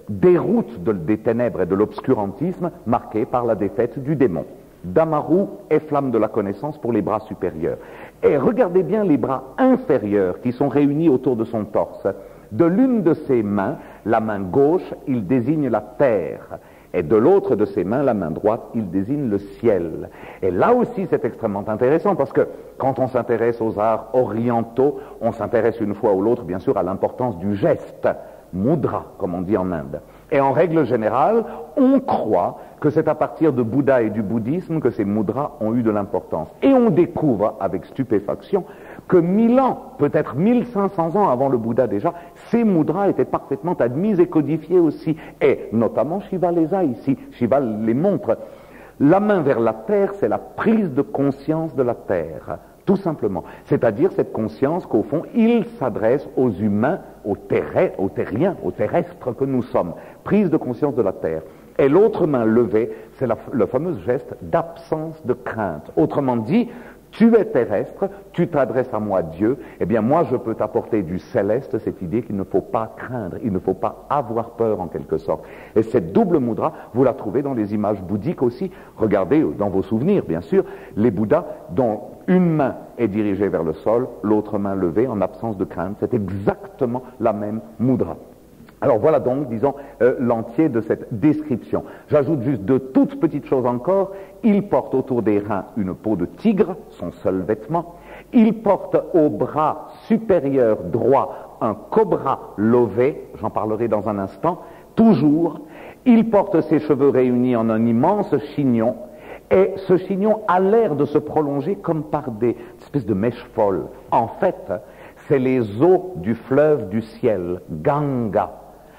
déroute des ténèbres et de l'obscurantisme marqué par la défaite du démon. Damaru est flamme de la connaissance pour les bras supérieurs. Et regardez bien les bras inférieurs qui sont réunis autour de son torse. De l'une de ses mains, la main gauche, il désigne la terre. Et de l'autre de ses mains, la main droite, il désigne le ciel. Et là aussi, c'est extrêmement intéressant parce que quand on s'intéresse aux arts orientaux, on s'intéresse une fois ou l'autre, bien sûr, à l'importance du geste, mudra, comme on dit en Inde. Et en règle générale, on croit que c'est à partir de Bouddha et du bouddhisme que ces mudras ont eu de l'importance. Et on découvre avec stupéfaction que 1000 ans, peut-être 1500 ans avant le Bouddha déjà, ces mudras étaient parfaitement admises et codifiées aussi. Et notamment Shiva les a ici, Shiva les montre. La main vers la terre, c'est la prise de conscience de la terre, tout simplement. C'est-à-dire cette conscience qu'au fond, il s'adresse aux humains, aux terriens, aux terrestres que nous sommes. Prise de conscience de la terre. Et l'autre main levée, c'est le fameux geste d'absence de crainte. Autrement dit, tu es terrestre, tu t'adresses à moi, Dieu, eh bien moi je peux t'apporter du céleste cette idée qu'il ne faut pas craindre, il ne faut pas avoir peur en quelque sorte. Et cette double mudra, vous la trouvez dans les images bouddhiques aussi. Regardez dans vos souvenirs, bien sûr, les Bouddhas dont une main est dirigée vers le sol, l'autre main levée en absence de crainte. C'est exactement la même mudra. Alors voilà donc, disons, l'entier de cette description. J'ajoute juste deux toutes petites choses encore. Il porte autour des reins une peau de tigre, son seul vêtement. Il porte au bras supérieur droit un cobra lové, j'en parlerai dans un instant, toujours. Il porte ses cheveux réunis en un immense chignon, et ce chignon a l'air de se prolonger comme par des espèces de mèches folles. En fait, c'est les eaux du fleuve du ciel, Ganga.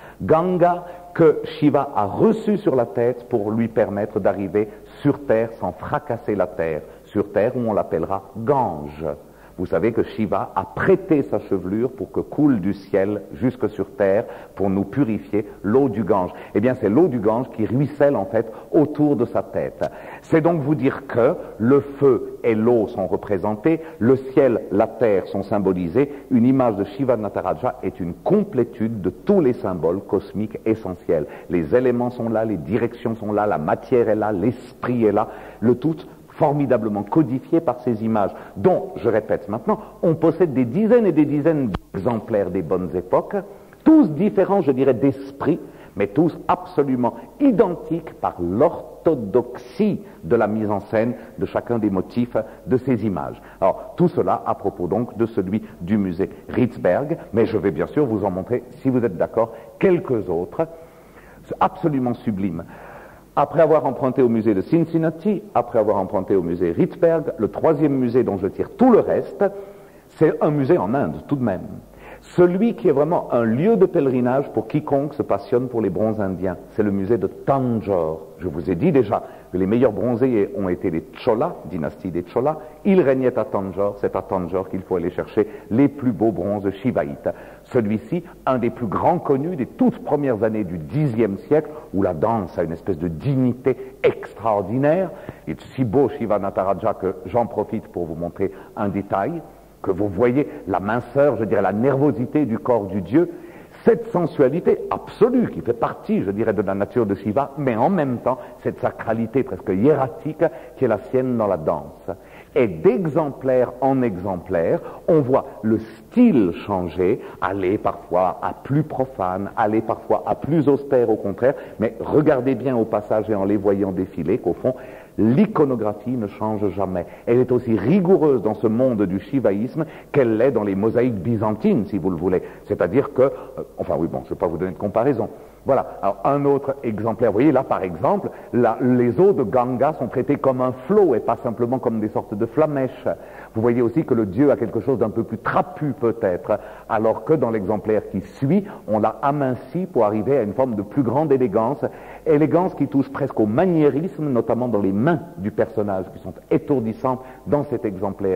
Ganga que Shiva a reçu sur la tête pour lui permettre d'arriver sur terre sans fracasser la terre, sur terre où on l'appellera Gange. Vous savez que Shiva a prêté sa chevelure pour que coule du ciel jusque sur terre pour nous purifier l'eau du Gange. Eh bien, c'est l'eau du Gange qui ruisselle en fait autour de sa tête. C'est donc vous dire que le feu et l'eau sont représentés, le ciel, la terre sont symbolisés. Une image de Shiva Nataraja est une complétude de tous les symboles cosmiques essentiels. Les éléments sont là, les directions sont là, la matière est là, l'esprit est là, le tout formidablement codifié par ces images, dont, je répète maintenant, on possède des dizaines et des dizaines d'exemplaires des bonnes époques, tous différents, je dirais, d'esprit, mais tous absolument identiques par l'orthodoxie de la mise en scène de chacun des motifs de ces images. Alors, tout cela à propos donc de celui du musée Ritzberg, mais je vais bien sûr vous en montrer, si vous êtes d'accord, quelques autres, absolument sublimes. Après avoir emprunté au musée de Cincinnati, après avoir emprunté au musée Ritzberg, le troisième musée dont je tire tout le reste, c'est un musée en Inde tout de même. Celui qui est vraiment un lieu de pèlerinage pour quiconque se passionne pour les bronzes indiens, c'est le musée de Tanjore. Je vous ai dit déjà que les meilleurs bronzés ont été les Chola, dynastie des Chola. Ils régnaient à Tanjore, c'est à Tanjore qu'il faut aller chercher les plus beaux bronzes shivaïtes. Celui-ci, un des plus grands connus des toutes premières années du Xe siècle, où la danse a une espèce de dignité extraordinaire. Il est si beau Shiva Nataraja que j'en profite pour vous montrer un détail, que vous voyez la minceur, je dirais la nervosité du corps du dieu, cette sensualité absolue qui fait partie, je dirais, de la nature de Shiva, mais en même temps cette sacralité presque hiératique qui est la sienne dans la danse. Et d'exemplaire en exemplaire, on voit le style changer, aller parfois à plus profane, aller parfois à plus austère au contraire, mais regardez bien au passage et en les voyant défiler qu'au fond, l'iconographie ne change jamais. Elle est aussi rigoureuse dans ce monde du shivaïsme qu'elle l'est dans les mosaïques byzantines, si vous le voulez. C'est-à-dire que, enfin oui, bon, je ne vais pas vous donner de comparaison. Voilà. Alors, un autre exemplaire. Vous voyez, là, par exemple, les eaux de Ganga sont traitées comme un flot et pas simplement comme des sortes de flamèches. Vous voyez aussi que le dieu a quelque chose d'un peu plus trapu, peut-être, alors que dans l'exemplaire qui suit, on l'a aminci pour arriver à une forme de plus grande élégance. Élégance qui touche presque au maniérisme, notamment dans les mains du personnage, qui sont étourdissantes dans cet exemplaire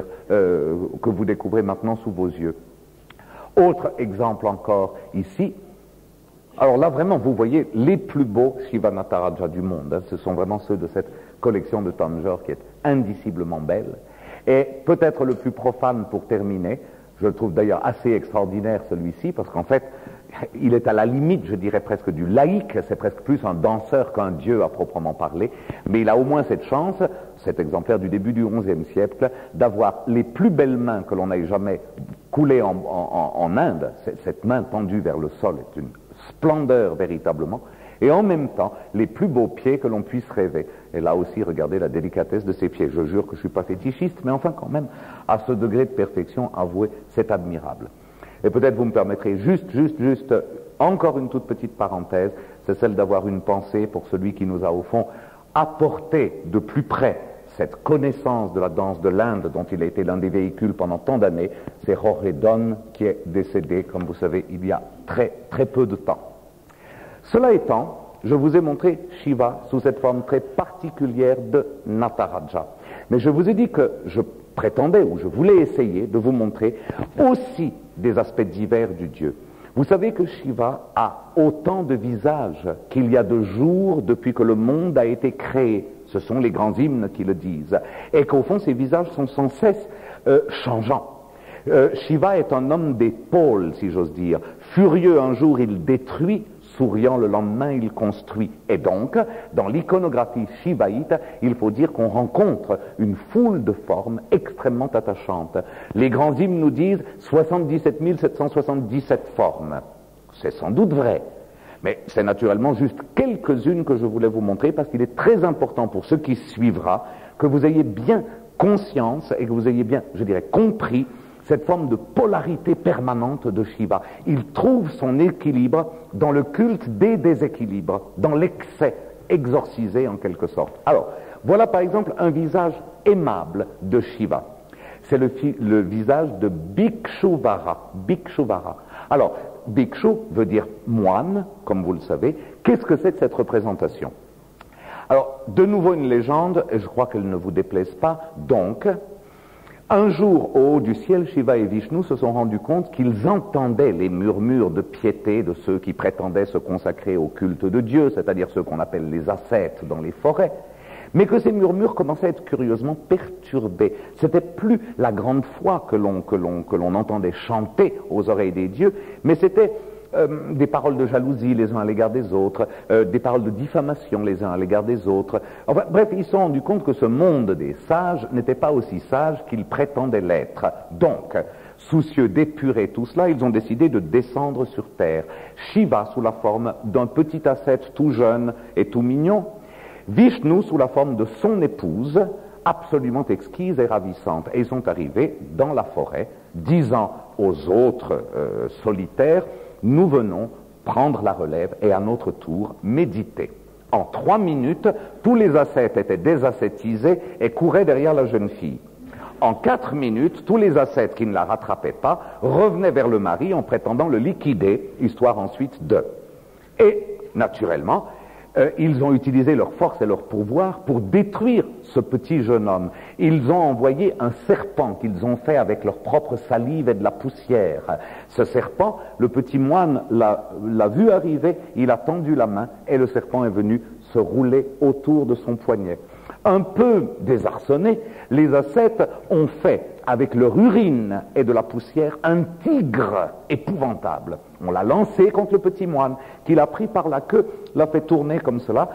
que vous découvrez maintenant sous vos yeux. Autre exemple encore ici. Alors là, vraiment, vous voyez les plus beaux Shiva Nataraja du monde. Hein. Ce sont vraiment ceux de cette collection de Tanjore qui est indiciblement belle. Et peut-être le plus profane pour terminer, je le trouve d'ailleurs assez extraordinaire celui-ci, parce qu'en fait, il est à la limite, je dirais presque du laïque, c'est presque plus un danseur qu'un dieu à proprement parler, mais il a au moins cette chance, cet exemplaire du début du XIe siècle, d'avoir les plus belles mains que l'on ait jamais coulées en Inde. Cette main tendue vers le sol est une splendeur véritablement, et en même temps les plus beaux pieds que l'on puisse rêver. Et là aussi, regardez la délicatesse de ses pieds. Je jure que je ne suis pas fétichiste, mais enfin quand même, à ce degré de perfection, avouez, c'est admirable. Et peut-être vous me permettrez juste, encore une toute petite parenthèse, c'est celle d'avoir une pensée pour celui qui nous a au fond apporté de plus près cette connaissance de la danse de l'Inde dont il a été l'un des véhicules pendant tant d'années. C'est Jorge Don qui est décédé, comme vous savez, il y a très peu de temps. Cela étant, je vous ai montré Shiva sous cette forme très particulière de Nataraja. Mais je vous ai dit que je prétendais, ou je voulais essayer de vous montrer aussi des aspects divers du Dieu. Vous savez que Shiva a autant de visages qu'il y a de jours depuis que le monde a été créé. Ce sont les grands hymnes qui le disent. Et qu'au fond, ces visages sont sans cesse changeants. Shiva est un homme des pôles, si j'ose dire. Furieux un jour, il détruit. Souriant le lendemain, il construit. Et donc, dans l'iconographie shivaïte, il faut dire qu'on rencontre une foule de formes extrêmement attachantes. Les grands hymnes nous disent 77 777 formes. C'est sans doute vrai. Mais c'est naturellement juste quelques-unes que je voulais vous montrer parce qu'il est très important pour ce qui suivra que vous ayez bien conscience et que vous ayez bien, je dirais, compris cette forme de polarité permanente de Shiva. Il trouve son équilibre dans le culte des déséquilibres, dans l'excès exorcisé en quelque sorte. Alors, voilà par exemple un visage aimable de Shiva. C'est le visage de Bhikshuvara. Bhikshuvara. Alors, Bhikshu veut dire moine, comme vous le savez. Qu'est-ce que c'est que cette représentation? Alors, de nouveau une légende, et je crois qu'elle ne vous déplaise pas, donc... Un jour, au haut du ciel, Shiva et Vishnu se sont rendus compte qu'ils entendaient les murmures de piété de ceux qui prétendaient se consacrer au culte de Dieu, c'est-à-dire ceux qu'on appelle les ascètes dans les forêts, mais que ces murmures commençaient à être curieusement perturbés. C'était plus la grande foi que l'on entendait chanter aux oreilles des dieux, mais c'était des paroles de jalousie les uns à l'égard des autres, des paroles de diffamation les uns à l'égard des autres. Enfin, bref, ils se sont rendus compte que ce monde des sages n'était pas aussi sage qu'ils prétendaient l'être. Donc, soucieux d'épurer tout cela, ils ont décidé de descendre sur terre. Shiva sous la forme d'un petit ascète tout jeune et tout mignon, Vishnu sous la forme de son épouse, absolument exquise et ravissante. Et ils sont arrivés dans la forêt, disant aux autres solitaires: nous venons prendre la relève et à notre tour méditer. En 3 minutes, tous les ascètes étaient désascétisés et couraient derrière la jeune fille. En 4 minutes, tous les ascètes qui ne la rattrapaient pas revenaient vers le mari en prétendant le liquider, histoire ensuite de... Et, naturellement, ils ont utilisé leur force et leur pouvoir pour détruire ce petit jeune homme. Ils ont envoyé un serpent qu'ils ont fait avec leur propre salive et de la poussière. Ce serpent, le petit moine l'a vu arriver, il a tendu la main et le serpent est venu se rouler autour de son poignet. Un peu désarçonnés, les ascètes ont fait avec leur urine et de la poussière un tigre épouvantable. On l'a lancé contre le petit moine, qui l'a pris par la queue, l'a fait tourner comme cela.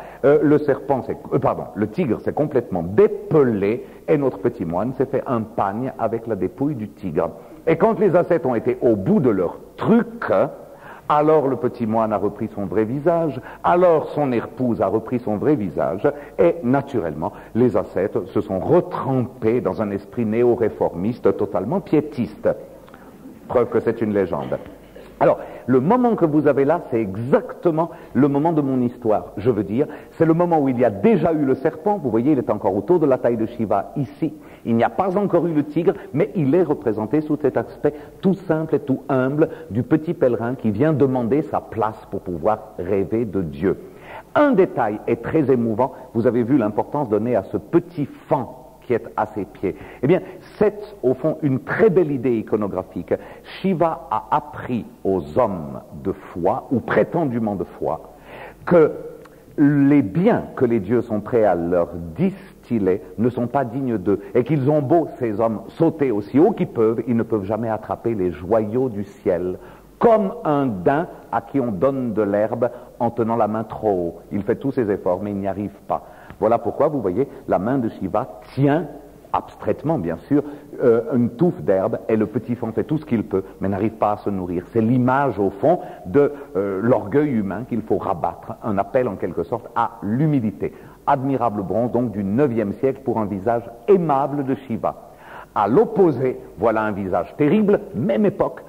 Le tigre s'est complètement dépelé et notre petit moine s'est fait un pagne avec la dépouille du tigre. Et quand les ascètes ont été au bout de leur truc, alors le petit moine a repris son vrai visage, alors son épouse a repris son vrai visage, et naturellement, les ascètes se sont retrempés dans un esprit néo-réformiste totalement piétiste. Preuve que c'est une légende. Alors, le moment que vous avez là, c'est exactement le moment de mon histoire. Je veux dire, c'est le moment où il y a déjà eu le serpent. Vous voyez, il est encore autour de la taille de Shiva, ici. Il n'y a pas encore eu le tigre, mais il est représenté sous cet aspect tout simple et tout humble du petit pèlerin qui vient demander sa place pour pouvoir rêver de Dieu. Un détail est très émouvant. Vous avez vu l'importance donnée à ce petit fan qui est à ses pieds. Eh bien, c'est au fond une très belle idée iconographique. Shiva a appris aux hommes de foi, ou prétendument de foi, que les biens que les dieux sont prêts à leur distiller ne sont pas dignes d'eux, et qu'ils ont beau, ces hommes, sauter aussi haut qu'ils peuvent, ils ne peuvent jamais attraper les joyaux du ciel comme un daim à qui on donne de l'herbe en tenant la main trop haut. Il fait tous ses efforts, mais il n'y arrive pas. Voilà pourquoi, vous voyez, la main de Shiva tient, abstraitement bien sûr, une touffe d'herbe, et le petit-enfant fait tout ce qu'il peut, mais n'arrive pas à se nourrir. C'est l'image, au fond, de l'orgueil humain qu'il faut rabattre, un appel en quelque sorte à l'humilité. Admirable bronze, donc, du IXe siècle pour un visage aimable de Shiva. À l'opposé, voilà un visage terrible, même époque,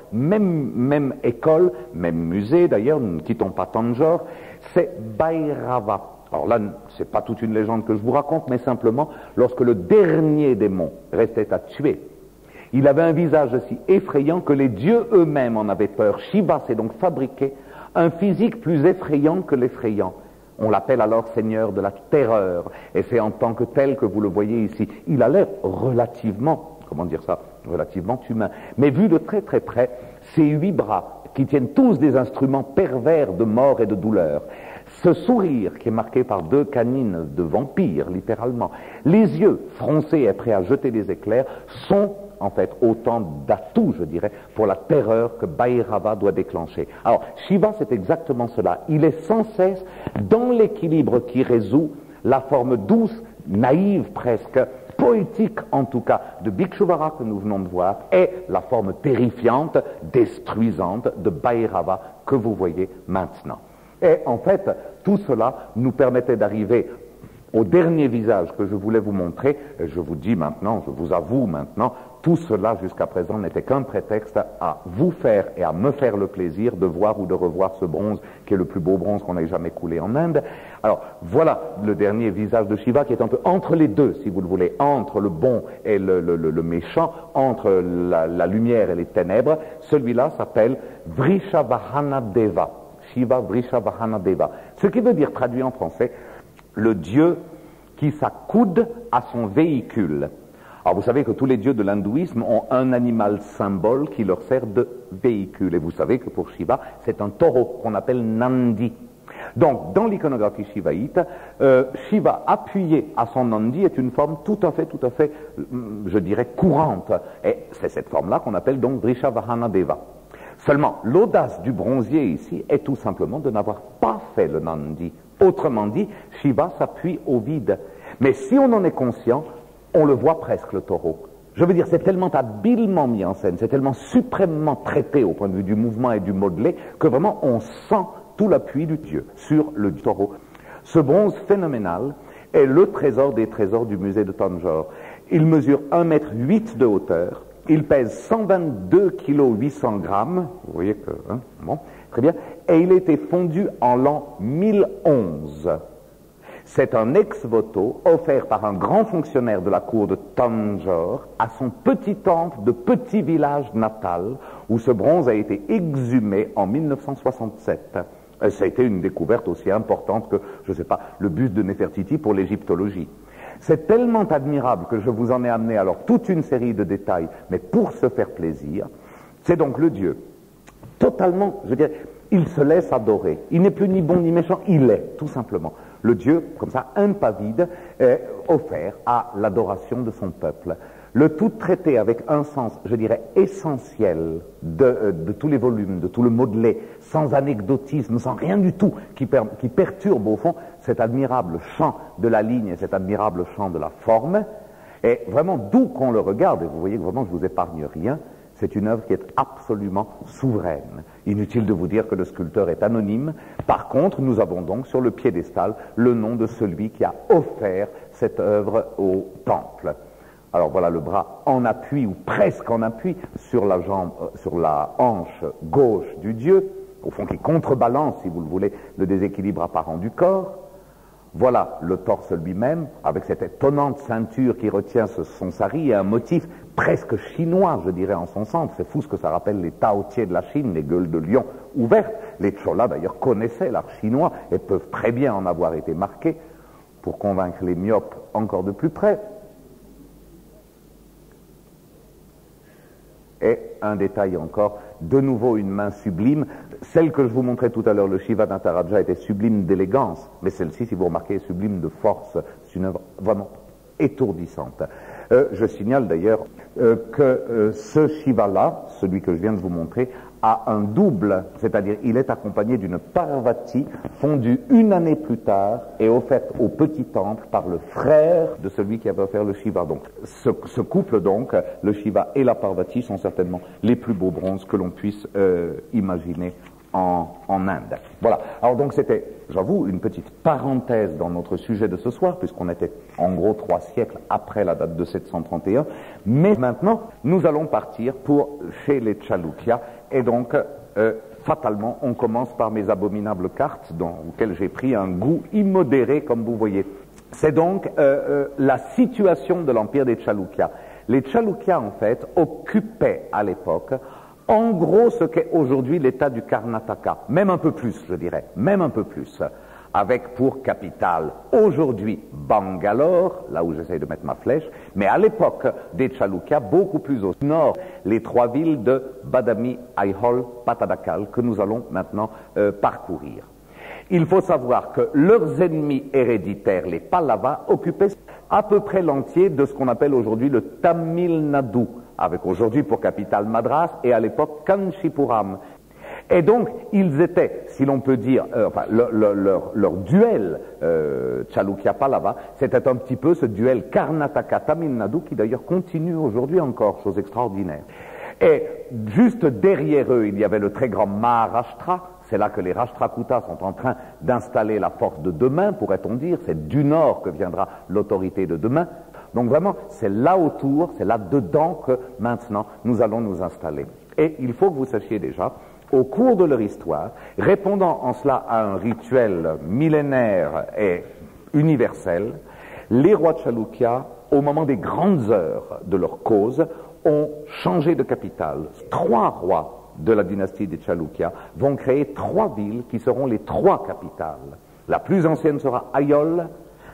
même école, même musée, d'ailleurs, nous ne quittons pas Tanjore, c'est Bhairava. Alors là, c'est pas toute une légende que je vous raconte, mais simplement, lorsque le dernier démon restait à tuer, il avait un visage si effrayant que les dieux eux-mêmes en avaient peur. Shiva s'est donc fabriqué un physique plus effrayant que l'effrayant. On l'appelle alors Seigneur de la terreur, et c'est en tant que tel que vous le voyez ici. Il a l'air relativement, comment dire ça, relativement humain. Mais vu de très très près, ses 8 bras, qui tiennent tous des instruments pervers de mort et de douleur, ce sourire qui est marqué par 2 canines de vampire, littéralement, les yeux froncés et prêts à jeter des éclairs, sont en fait autant d'atouts, je dirais, pour la terreur que Bhairava doit déclencher. Alors, Shiva, c'est exactement cela. Il est sans cesse dans l'équilibre qui résout la forme douce, naïve presque, poétique en tout cas, de Bhikshuvara que nous venons de voir, et la forme terrifiante, détruisante de Bhairava que vous voyez maintenant. Et en fait, tout cela nous permettait d'arriver au dernier visage que je voulais vous montrer. Et je vous dis maintenant, je vous avoue maintenant, tout cela jusqu'à présent n'était qu'un prétexte à vous faire et à me faire le plaisir de voir ou de revoir ce bronze qui est le plus beau bronze qu'on ait jamais coulé en Inde. Alors voilà le dernier visage de Shiva qui est un peu entre les deux, si vous le voulez, entre le bon et le méchant, entre la lumière et les ténèbres. Celui-là s'appelle Vrishabhahana Deva. Shiva Vrishabhahana Deva. Ce qui veut dire, traduit en français, le dieu qui s'accoude à son véhicule. Alors vous savez que tous les dieux de l'hindouisme ont un animal symbole qui leur sert de véhicule. Et vous savez que pour Shiva, c'est un taureau qu'on appelle Nandi. Donc, dans l'iconographie shivaïte, Shiva appuyé à son Nandi est une forme tout à fait, je dirais, courante. Et c'est cette forme-là qu'on appelle donc Vrishabhahana Deva. Seulement, l'audace du bronzier ici est tout simplement de n'avoir pas fait le Nandi. Autrement dit, Shiva s'appuie au vide. Mais si on en est conscient, on le voit presque, le taureau. Je veux dire, c'est tellement habilement mis en scène, c'est tellement suprêmement traité au point de vue du mouvement et du modelé, que vraiment on sent tout l'appui du dieu sur le taureau. Ce bronze phénoménal est le trésor des trésors du musée de Tanjore. Il mesure 1,8 m de hauteur, il pèse 122 kg 800 grammes, vous voyez que, bon, très bien, et il a été fondu en l'an 1011. C'est un ex-voto offert par un grand fonctionnaire de la cour de Tanjore à son petit temple de petit village natal, où ce bronze a été exhumé en 1967. Ça a été une découverte aussi importante que, je ne sais pas, le buste de Néfertiti pour l'égyptologie. C'est tellement admirable que je vous en ai amené alors toute une série de détails, mais pour se faire plaisir. C'est donc le Dieu, totalement, je dirais, il se laisse adorer. Il n'est plus ni bon ni méchant, il est, tout simplement. Le Dieu, comme ça, impavide, offert à l'adoration de son peuple. Le tout traité avec un sens, je dirais, essentiel de tous les volumes, de tout le modelé, sans anecdotisme, sans rien du tout qui perturbe au fond cet admirable champ de la ligne et cet admirable champ de la forme. Et vraiment, d'où qu'on le regarde, et vous voyez que vraiment je vous épargne rien, c'est une œuvre qui est absolument souveraine. Inutile de vous dire que le sculpteur est anonyme. Par contre, nous avons donc sur le piédestal le nom de celui qui a offert cette œuvre au temple. Alors voilà le bras en appui, ou presque en appui, sur la jambe, sur la hanche gauche du dieu, au fond qui contrebalance, si vous le voulez, le déséquilibre apparent du corps. Voilà le torse lui-même, avec cette étonnante ceinture qui retient son sari et un motif presque chinois, je dirais, en son centre. C'est fou ce que ça rappelle les taotiers de la Chine, les gueules de lion ouvertes. Les Cholas, d'ailleurs, connaissaient l'art chinois et peuvent très bien en avoir été marqués pour convaincre les myopes encore de plus près. Et un détail encore, de nouveau une main sublime. Celle que je vous montrais tout à l'heure, le Shiva Nataraja, était sublime d'élégance, mais celle-ci, si vous remarquez, est sublime de force. C'est une œuvre vraiment étourdissante. Je signale d'ailleurs que ce Shiva-là, celui que je viens de vous montrer, a un double, c'est-à-dire il est accompagné d'une Parvati fondue une année plus tard et offerte au petit temple par le frère de celui qui avait offert le Shiva. Donc ce couple donc, le Shiva et la Parvati, sont certainement les plus beaux bronzes que l'on puisse imaginer en Inde. Voilà. Alors donc c'était, j'avoue, une petite parenthèse dans notre sujet de ce soir, puisqu'on était en gros 3 siècles après la date de 731. Mais maintenant, nous allons partir pour chez les Chalukya. Et donc, fatalement, on commence par mes abominables cartes, auxquelles j'ai pris un goût immodéré, comme vous voyez. C'est donc la situation de l'empire des Chalukya. Les Chalukya, en fait, occupaient à l'époque en gros ce qu'est aujourd'hui l'état du Karnataka, même un peu plus, je dirais, même un peu plus, avec pour capitale aujourd'hui Bangalore, là où j'essaie de mettre ma flèche, mais à l'époque des Chalukya, beaucoup plus au nord, les 3 villes de Badami, Aihol, Patadakal, que nous allons maintenant parcourir. Il faut savoir que leurs ennemis héréditaires, les Pallava, occupaient à peu près l'entier de ce qu'on appelle aujourd'hui le Tamil Nadu, avec aujourd'hui pour capitale Madras et à l'époque Kanchipuram. Et donc, ils étaient, si l'on peut dire, leur duel Chalukya-Pallava, c'était un petit peu ce duel Karnataka-Tamil Nadu qui d'ailleurs continue aujourd'hui encore, chose extraordinaire. Et juste derrière eux, il y avait le très grand Maharashtra. C'est là que les Rashtrakutas sont en train d'installer la force de demain, pourrait-on dire. C'est du nord que viendra l'autorité de demain. Donc vraiment, c'est là autour, c'est là-dedans que maintenant nous allons nous installer. Et il faut que vous sachiez déjà, au cours de leur histoire, répondant en cela à un rituel millénaire et universel, les rois Chalukya, au moment des grandes heures de leur cause, ont changé de capitale. 3 rois de la dynastie des Chalukya vont créer 3 villes qui seront les 3 capitales. La plus ancienne sera Aihol,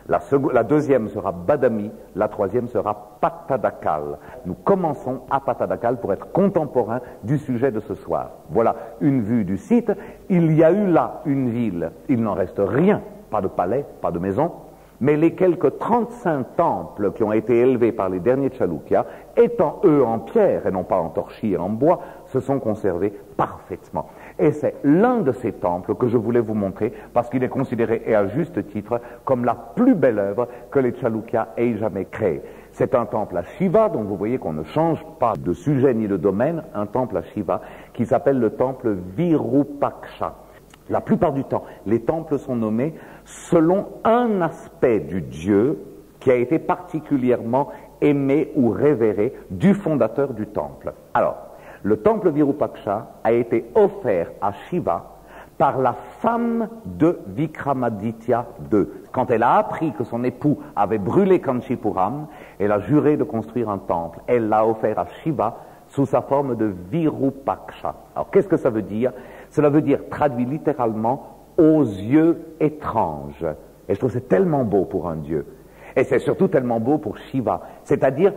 la deuxième sera Badami, la troisième sera Patadakal. Nous commençons à Patadakal pour être contemporains du sujet de ce soir. Voilà une vue du site. Il y a eu là une ville, il n'en reste rien, pas de palais, pas de maison, mais les quelques 35 temples qui ont été élevés par les derniers Chalukya, étant eux en pierre et non pas en torchis et en bois, se sont conservés parfaitement. Et c'est l'un de ces temples que je voulais vous montrer parce qu'il est considéré, et à juste titre, comme la plus belle œuvre que les Chalukya aient jamais créée. C'est un temple à Shiva, donc vous voyez qu'on ne change pas de sujet ni de domaine, un temple à Shiva qui s'appelle le temple Virupaksha. La plupart du temps, les temples sont nommés selon un aspect du dieu qui a été particulièrement aimé ou révéré du fondateur du temple. Alors, le temple Virupaksha a été offert à Shiva par la femme de Vikramaditya II. Quand elle a appris que son époux avait brûlé Kanchipuram, elle a juré de construire un temple. Elle l'a offert à Shiva sous sa forme de Virupaksha. Alors, qu'est-ce que ça veut dire? Cela veut dire, traduit littéralement, aux yeux étranges. Et je trouve que c'est tellement beau pour un dieu. Et c'est surtout tellement beau pour Shiva. C'est-à-dire,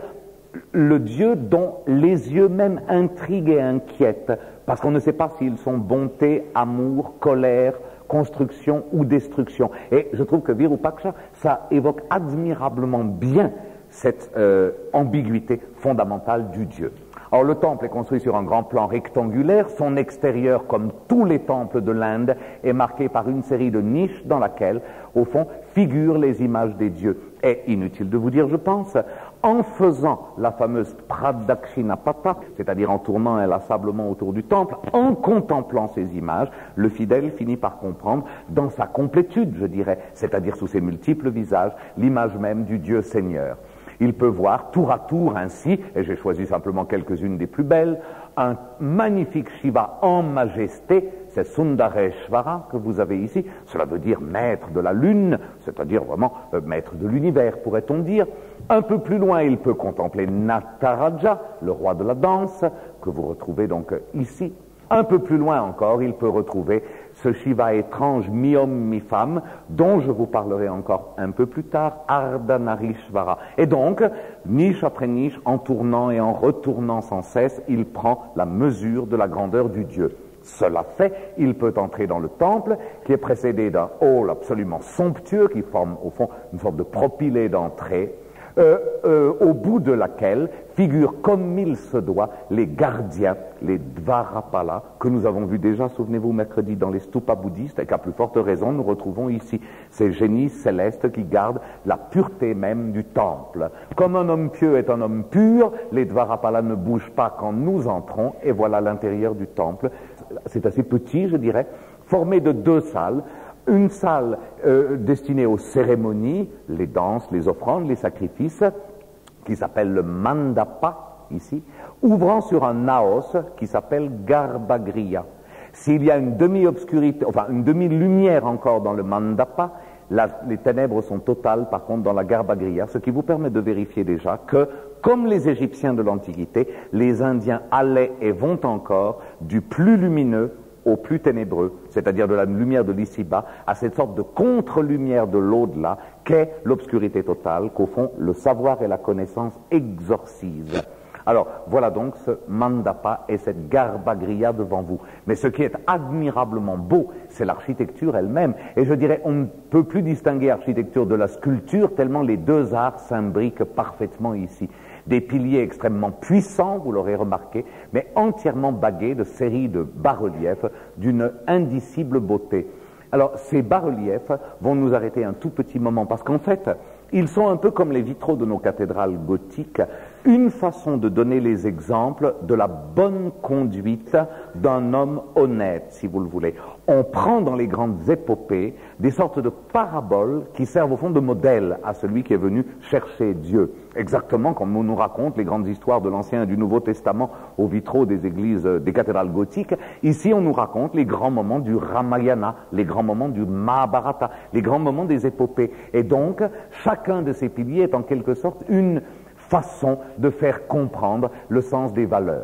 le dieu dont les yeux même intriguent et inquiètent, parce qu'on ne sait pas s'ils sont bonté, amour, colère, construction ou destruction. Et je trouve que Virupaksha, ça évoque admirablement bien cette ambiguïté fondamentale du dieu. Or, le temple est construit sur un grand plan rectangulaire. Son extérieur, comme tous les temples de l'Inde, est marqué par une série de niches dans laquelle, au fond, figurent les images des dieux. Et inutile de vous dire, je pense, en faisant la fameuse Pradakshinapata, c'est-à-dire en tournant inlassablement autour du temple, en contemplant ces images, le fidèle finit par comprendre, dans sa complétude, je dirais, c'est-à-dire sous ses multiples visages, l'image même du Dieu Seigneur. Il peut voir tour à tour ainsi, et j'ai choisi simplement quelques-unes des plus belles, un magnifique Shiva en majesté, c'est Sundareshvara que vous avez ici, cela veut dire maître de la lune, c'est-à-dire vraiment maître de l'univers, pourrait-on dire. Un peu plus loin, il peut contempler Nataraja, le roi de la danse, que vous retrouvez donc ici. Un peu plus loin encore, il peut retrouver ce Shiva étrange, mi-homme, mi-femme, dont je vous parlerai encore un peu plus tard, Ardhanarishvara. Et donc, niche après niche, en tournant et en retournant sans cesse, il prend la mesure de la grandeur du Dieu. Cela fait, il peut entrer dans le temple, qui est précédé d'un hall absolument somptueux, qui forme au fond une sorte de propylée d'entrée. au bout de laquelle figurent comme il se doit les gardiens, les Dvarapala, que nous avons vus déjà, souvenez-vous, mercredi dans les stupas bouddhistes, et qu'à plus forte raison nous retrouvons ici, ces génies célestes qui gardent la pureté même du temple. Comme un homme pieux est un homme pur, les Dvarapala ne bougent pas quand nous entrons, et voilà l'intérieur du temple. C'est assez petit, je dirais, formé de 2 salles. Une salle destinée aux cérémonies, les danses, les offrandes, les sacrifices, qui s'appelle le mandapa, ici, ouvrant sur un naos qui s'appelle Garbhagriha. S'il y a une demi-obscurité, enfin une demi-lumière encore dans le mandapa, les ténèbres sont totales par contre dans la Garbhagriha, ce qui vous permet de vérifier déjà que, comme les Égyptiens de l'Antiquité, les Indiens allaient et vont encore du plus lumineux au plus ténébreux, c'est-à-dire de la lumière de l'ici-bas, à cette sorte de contre-lumière de l'au-delà, qu'est l'obscurité totale, qu'au fond, le savoir et la connaissance exorcisent. Alors, voilà donc ce mandapa et cette Garbhagriha devant vous. Mais ce qui est admirablement beau, c'est l'architecture elle-même. Et je dirais, on ne peut plus distinguer l'architecture de la sculpture, tellement les 2 arts s'imbriquent parfaitement ici. Des piliers extrêmement puissants, vous l'aurez remarqué, mais entièrement bagués de séries de bas-reliefs d'une indicible beauté. Alors, ces bas-reliefs vont nous arrêter un tout petit moment, parce qu'en fait, ils sont un peu comme les vitraux de nos cathédrales gothiques, une façon de donner les exemples de la bonne conduite d'un homme honnête, si vous le voulez. On prend dans les grandes épopées des sortes de paraboles qui servent au fond de modèle à celui qui est venu chercher Dieu. Exactement comme on nous raconte les grandes histoires de l'Ancien et du Nouveau Testament aux vitraux des églises, des cathédrales gothiques. Ici, on nous raconte les grands moments du Ramayana, les grands moments du Mahabharata, les grands moments des épopées. Et donc, chacun de ces piliers est en quelque sorte une façon de faire comprendre le sens des valeurs.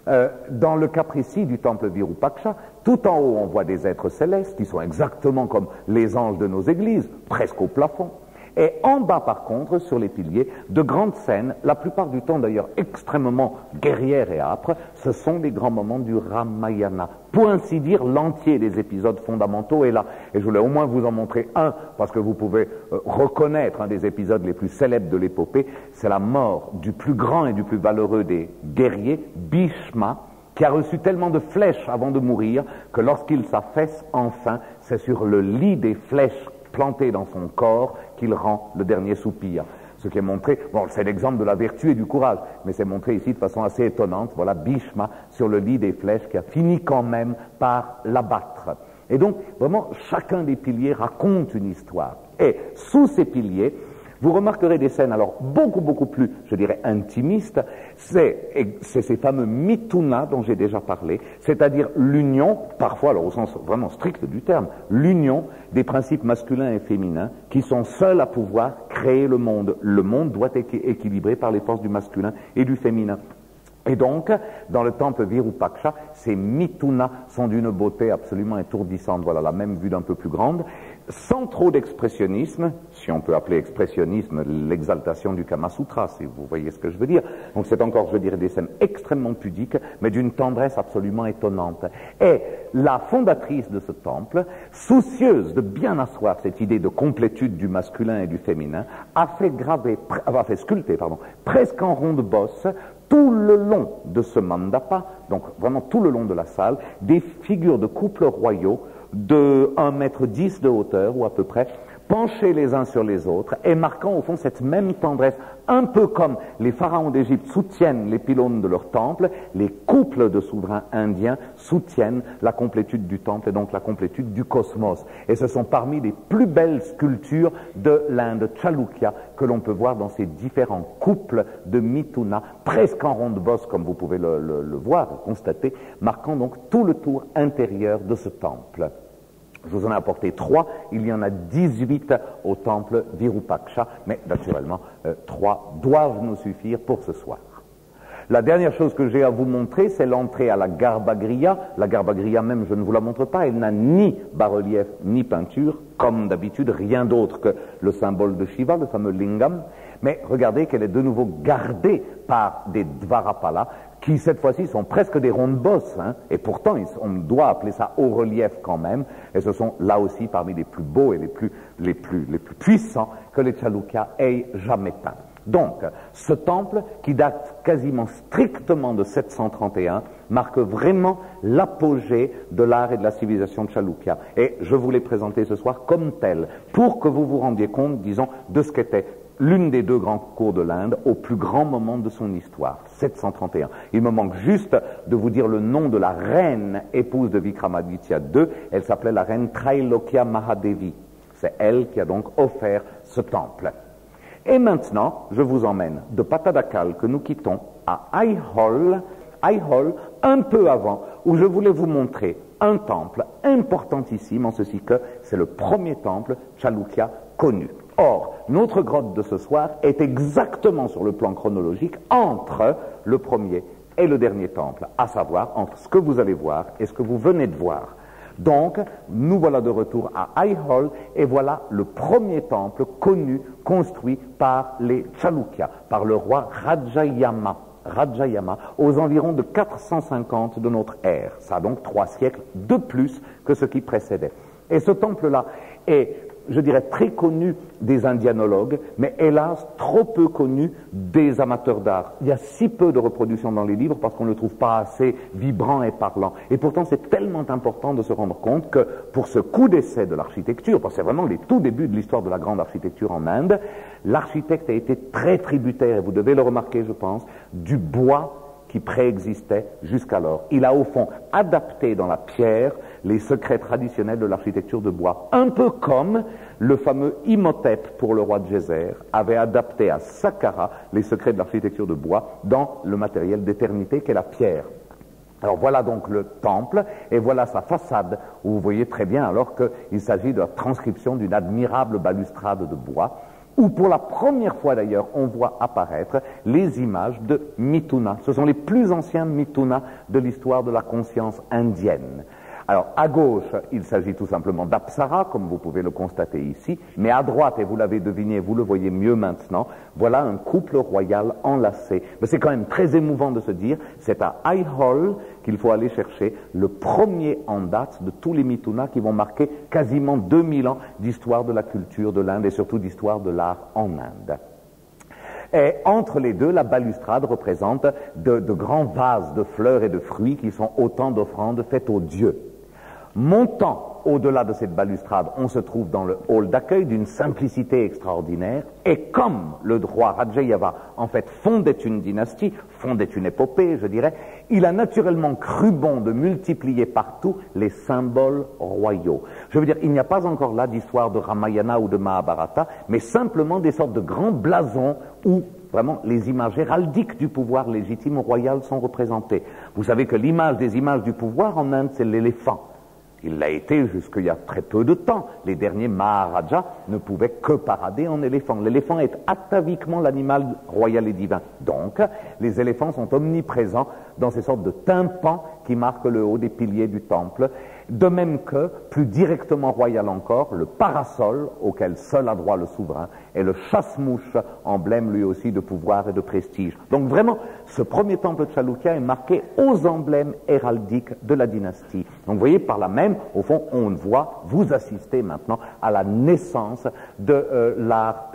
Dans le cas précis du temple Virupaksha, tout en haut on voit des êtres célestes qui sont exactement comme les anges de nos églises, presque au plafond. Et en bas par contre, sur les piliers, de grandes scènes, la plupart du temps d'ailleurs extrêmement guerrières et âpres, ce sont les grands moments du Ramayana. Pour ainsi dire, l'entier des épisodes fondamentaux est là. Et je voulais au moins vous en montrer un, parce que vous pouvez reconnaître un des épisodes les plus célèbres de l'épopée, c'est la mort du plus grand et du plus valeureux des guerriers, Bhishma, qui a reçu tellement de flèches avant de mourir, que lorsqu'il s'affaisse enfin, c'est sur le lit des flèches planté dans son corps qu'il rend le dernier soupir. Ce qui est montré, bon, c'est l'exemple de la vertu et du courage, mais c'est montré ici de façon assez étonnante. Voilà Bhishma sur le lit des flèches qui a fini quand même par l'abattre. Et donc, vraiment, chacun des piliers raconte une histoire. Et sous ces piliers, vous remarquerez des scènes alors beaucoup plus, je dirais, intimistes. C'est ces fameux mituna dont j'ai déjà parlé, c'est-à-dire l'union, parfois alors au sens vraiment strict du terme, l'union des principes masculins et féminins qui sont seuls à pouvoir créer le monde. Le monde doit être équilibré par les forces du masculin et du féminin. Et donc, dans le temple Virupaksha, ces mituna sont d'une beauté absolument étourdissante. Voilà, la même vue d'un peu plus grande, sans trop d'expressionnisme, si on peut appeler expressionnisme l'exaltation du Kama Sutra, si vous voyez ce que je veux dire. Donc c'est encore, je dirais, des scènes extrêmement pudiques, mais d'une tendresse absolument étonnante. Et la fondatrice de ce temple, soucieuse de bien asseoir cette idée de complétude du masculin et du féminin, a fait sculpter, presque en ronde bosse, tout le long de ce mandapa, donc vraiment tout le long de la salle, des figures de couples royaux de 1,10 m de hauteur, ou à peu près, penchés les uns sur les autres, et marquant au fond cette même tendresse, un peu comme les pharaons d'Égypte soutiennent les pylônes de leur temple, les couples de souverains indiens soutiennent la complétude du temple et donc la complétude du cosmos. Et ce sont parmi les plus belles sculptures de l'Inde Chalukya que l'on peut voir dans ces différents couples de mituna, presque en ronde bosse comme vous pouvez le voir, constater, marquant donc tout le tour intérieur de ce temple. Je vous en ai apporté 3, il y en a 18 au temple Virupaksha, mais naturellement 3 doivent nous suffire pour ce soir. La dernière chose que j'ai à vous montrer, c'est l'entrée à la Garbhagriha. La Garbhagriha même, je ne vous la montre pas, elle n'a ni bas-relief ni peinture, comme d'habitude, rien d'autre que le symbole de Shiva, le fameux lingam. Mais regardez qu'elle est de nouveau gardée par des Dvarapala, qui cette fois-ci sont presque des rondes bosses, hein, et pourtant on doit appeler ça haut relief quand même, et ce sont là aussi parmi les plus beaux et les plus puissants que les Chalukya aient jamais peints. Donc, ce temple, qui date quasiment strictement de 731, marque vraiment l'apogée de l'art et de la civilisation de Chalukya. Et je vous l'ai présenté ce soir comme tel, pour que vous vous rendiez compte, disons, de ce qu'était l'une des deux grandes cours de l'Inde au plus grand moment de son histoire, 731. Il me manque juste de vous dire le nom de la reine épouse de Vikramaditya II. Elle s'appelait la reine Trailokya Mahadevi. C'est elle qui a donc offert ce temple. Et maintenant, je vous emmène de Patadakal que nous quittons à Aihole, un peu avant, où je voulais vous montrer un temple importantissime, en ceci que c'est le premier temple Chalukya connu. Or, notre grotte de ce soir est exactement sur le plan chronologique entre le premier et le dernier temple, à savoir entre ce que vous allez voir et ce que vous venez de voir. Donc, nous voilà de retour à Aihole, et voilà le premier temple connu, construit par les Chalukya, par le roi Rajayama, aux environs de 450 de notre ère. Ça a donc 3 siècles de plus que ce qui précédait. Et ce temple-là est, je dirais, très connu des indianologues, mais hélas, trop peu connu des amateurs d'art. Il y a si peu de reproductions dans les livres parce qu'on ne le trouve pas assez vibrant et parlant. Et pourtant, c'est tellement important de se rendre compte que pour ce coup d'essai de l'architecture, parce que c'est vraiment les tout débuts de l'histoire de la grande architecture en Inde, l'architecte a été très tributaire, et vous devez le remarquer, je pense, du bois qui préexistait jusqu'alors. Il a au fond adapté dans la pierre les secrets traditionnels de l'architecture de bois, un peu comme le fameux Imhotep pour le roi de Djéser avait adapté à Saqqara les secrets de l'architecture de bois dans le matériel d'éternité qu'est la pierre. Alors voilà donc le temple, et voilà sa façade, où vous voyez très bien alors qu'il s'agit de la transcription d'une admirable balustrade de bois, où pour la première fois d'ailleurs on voit apparaître les images de Mithuna. Ce sont les plus anciens Mithuna de l'histoire de la conscience indienne. Alors, à gauche, il s'agit tout simplement d'Apsara, comme vous pouvez le constater ici, mais à droite, et vous l'avez deviné, vous le voyez mieux maintenant, voilà un couple royal enlacé. Mais c'est quand même très émouvant de se dire, c'est à Aihole qu'il faut aller chercher le premier en date de tous les Mithunas qui vont marquer quasiment 2000 ans d'histoire de la culture de l'Inde et surtout d'histoire de l'art en Inde. Et entre les deux, la balustrade représente de grands vases de fleurs et de fruits qui sont autant d'offrandes faites aux dieux. Montant au-delà de cette balustrade, on se trouve dans le hall d'accueil d'une simplicité extraordinaire, et comme le roi Rajayava en fait fondait une dynastie, fondait une épopée, je dirais, il a naturellement cru bon de multiplier partout les symboles royaux. Je veux dire, il n'y a pas encore là d'histoire de Ramayana ou de Mahabharata, mais simplement des sortes de grands blasons où vraiment les images héraldiques du pouvoir légitime royal sont représentées. Vous savez que l'image des images du pouvoir en Inde, c'est l'éléphant. Il l'a été jusqu'il y a très peu de temps. Les derniers Maharajas ne pouvaient que parader en éléphant. L'éléphant est ataviquement l'animal royal et divin. Donc, les éléphants sont omniprésents dans ces sortes de tympans qui marquent le haut des piliers du temple. De même que, plus directement royal encore, le parasol, auquel seul a droit le souverain, et le chasse-mouche, emblème lui aussi de pouvoir et de prestige. Donc vraiment, ce premier temple de Chalukya est marqué aux emblèmes héraldiques de la dynastie. Donc vous voyez, par là même, au fond, on voit, vous assistez maintenant à la naissance de l'art,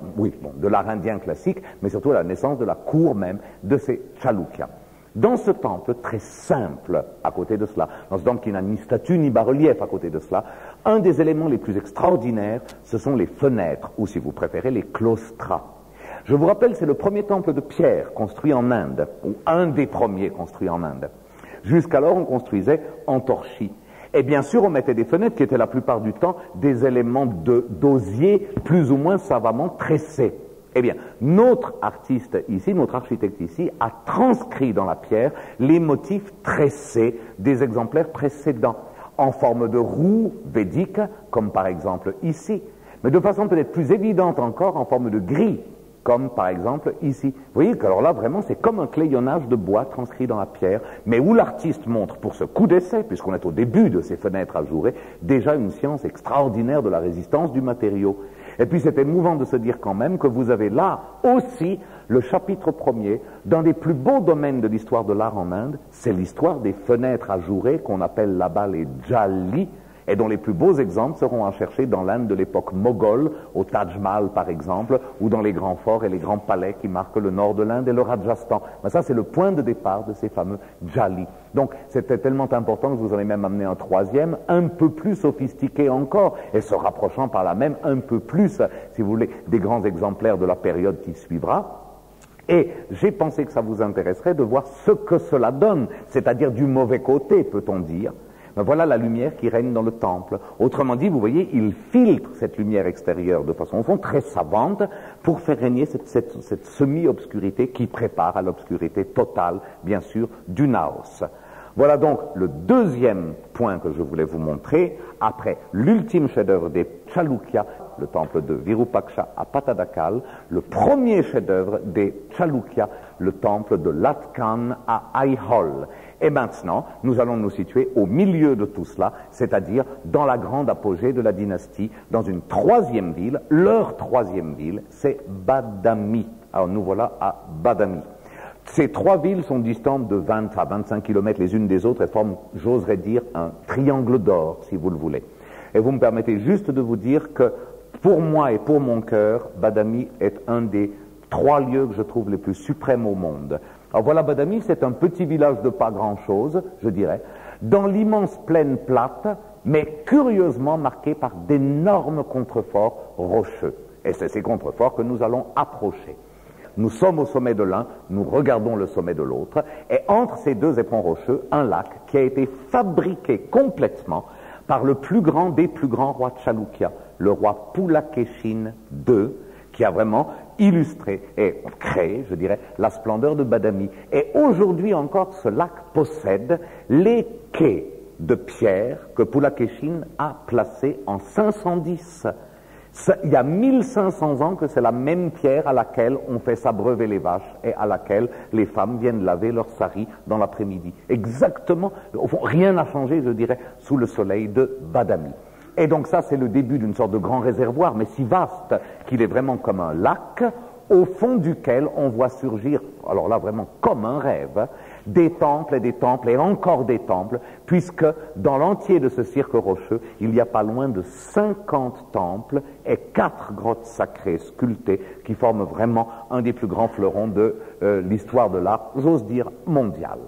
de l'art indien classique, mais surtout à la naissance de la cour même de ces Chalukya. Dans ce temple très simple à côté de cela, dans ce temple qui n'a ni statue ni bas-relief à côté de cela, un des éléments les plus extraordinaires, ce sont les fenêtres, ou si vous préférez, les claustras. Je vous rappelle, c'est le premier temple de pierre construit en Inde, ou un des premiers construits en Inde. Jusqu'alors, on construisait en torchis. Et bien sûr, on mettait des fenêtres qui étaient la plupart du temps des éléments d'osier plus ou moins savamment tressés. Eh bien, notre artiste ici, notre architecte ici, a transcrit dans la pierre les motifs tressés des exemplaires précédents, en forme de roue védique, comme par exemple ici, mais de façon peut-être plus évidente encore, en forme de grille, comme par exemple ici. Vous voyez qu'alors là, vraiment, c'est comme un clayonnage de bois transcrit dans la pierre, mais où l'artiste montre, pour ce coup d'essai, puisqu'on est au début de ces fenêtres ajourées, déjà une science extraordinaire de la résistance du matériau. Et puis c'est émouvant de se dire quand même que vous avez là aussi le chapitre premier d'un des plus beaux domaines de l'histoire de l'art en Inde, c'est l'histoire des fenêtres ajourées qu'on appelle là-bas les Jali, et dont les plus beaux exemples seront à chercher dans l'Inde de l'époque moghole, au Taj Mahal par exemple, ou dans les grands forts et les grands palais qui marquent le nord de l'Inde et le Rajasthan. Mais ça, c'est le point de départ de ces fameux Jali. Donc, c'était tellement important que je vous en ai même amené un troisième, un peu plus sophistiqué encore, et se rapprochant par là même un peu plus, si vous voulez, des grands exemplaires de la période qui suivra. Et j'ai pensé que ça vous intéresserait de voir ce que cela donne, c'est-à-dire du mauvais côté, peut-on dire. Ben voilà la lumière qui règne dans le temple. Autrement dit, vous voyez, il filtre cette lumière extérieure de façon, au fond, très savante pour faire régner cette semi-obscurité qui prépare à l'obscurité totale, bien sûr, du naos. Voilà donc le deuxième point que je voulais vous montrer, après l'ultime chef-d'œuvre des Chalukyas, le temple de Virupaksha à Patadakal, le premier chef-d'œuvre des Chalukyas, le temple de Latkan à Aihol. Et maintenant, nous allons nous situer au milieu de tout cela, c'est-à-dire dans la grande apogée de la dynastie, dans une troisième ville, leur troisième ville, c'est Badami. Alors nous voilà à Badami. Ces trois villes sont distantes de 20 à 25 kilomètres les unes des autres et forment, j'oserais dire, un triangle d'or, si vous le voulez. Et vous me permettez juste de vous dire que, pour moi et pour mon cœur, Badami est un des trois lieux que je trouve les plus suprêmes au monde. Alors voilà, Badami, c'est un petit village de pas grand-chose, je dirais, dans l'immense plaine plate, mais curieusement marqué par d'énormes contreforts rocheux. Et c'est ces contreforts que nous allons approcher. Nous sommes au sommet de l'un, nous regardons le sommet de l'autre, et entre ces deux éperons rocheux, un lac qui a été fabriqué complètement par le plus grand des plus grands rois de Chalukya, le roi Pulakeshin II, qui a vraiment illustré et créé, je dirais, la splendeur de Badami. Et aujourd'hui encore, ce lac possède les quais de pierre que Pulakeshin a placés en 510. Il y a 1500 ans que c'est la même pierre à laquelle on fait s'abreuver les vaches et à laquelle les femmes viennent laver leur sari dans l'après-midi. Exactement, au fond, rien n'a changé, je dirais, sous le soleil de Badami. Et donc ça, c'est le début d'une sorte de grand réservoir, mais si vaste qu'il est vraiment comme un lac, au fond duquel on voit surgir, alors là vraiment comme un rêve, des temples et encore des temples, puisque dans l'entier de ce cirque rocheux, il y a pas loin de 50 temples et 4 grottes sacrées sculptées qui forment vraiment un des plus grands fleurons de l'histoire de l'art, j'ose dire mondial.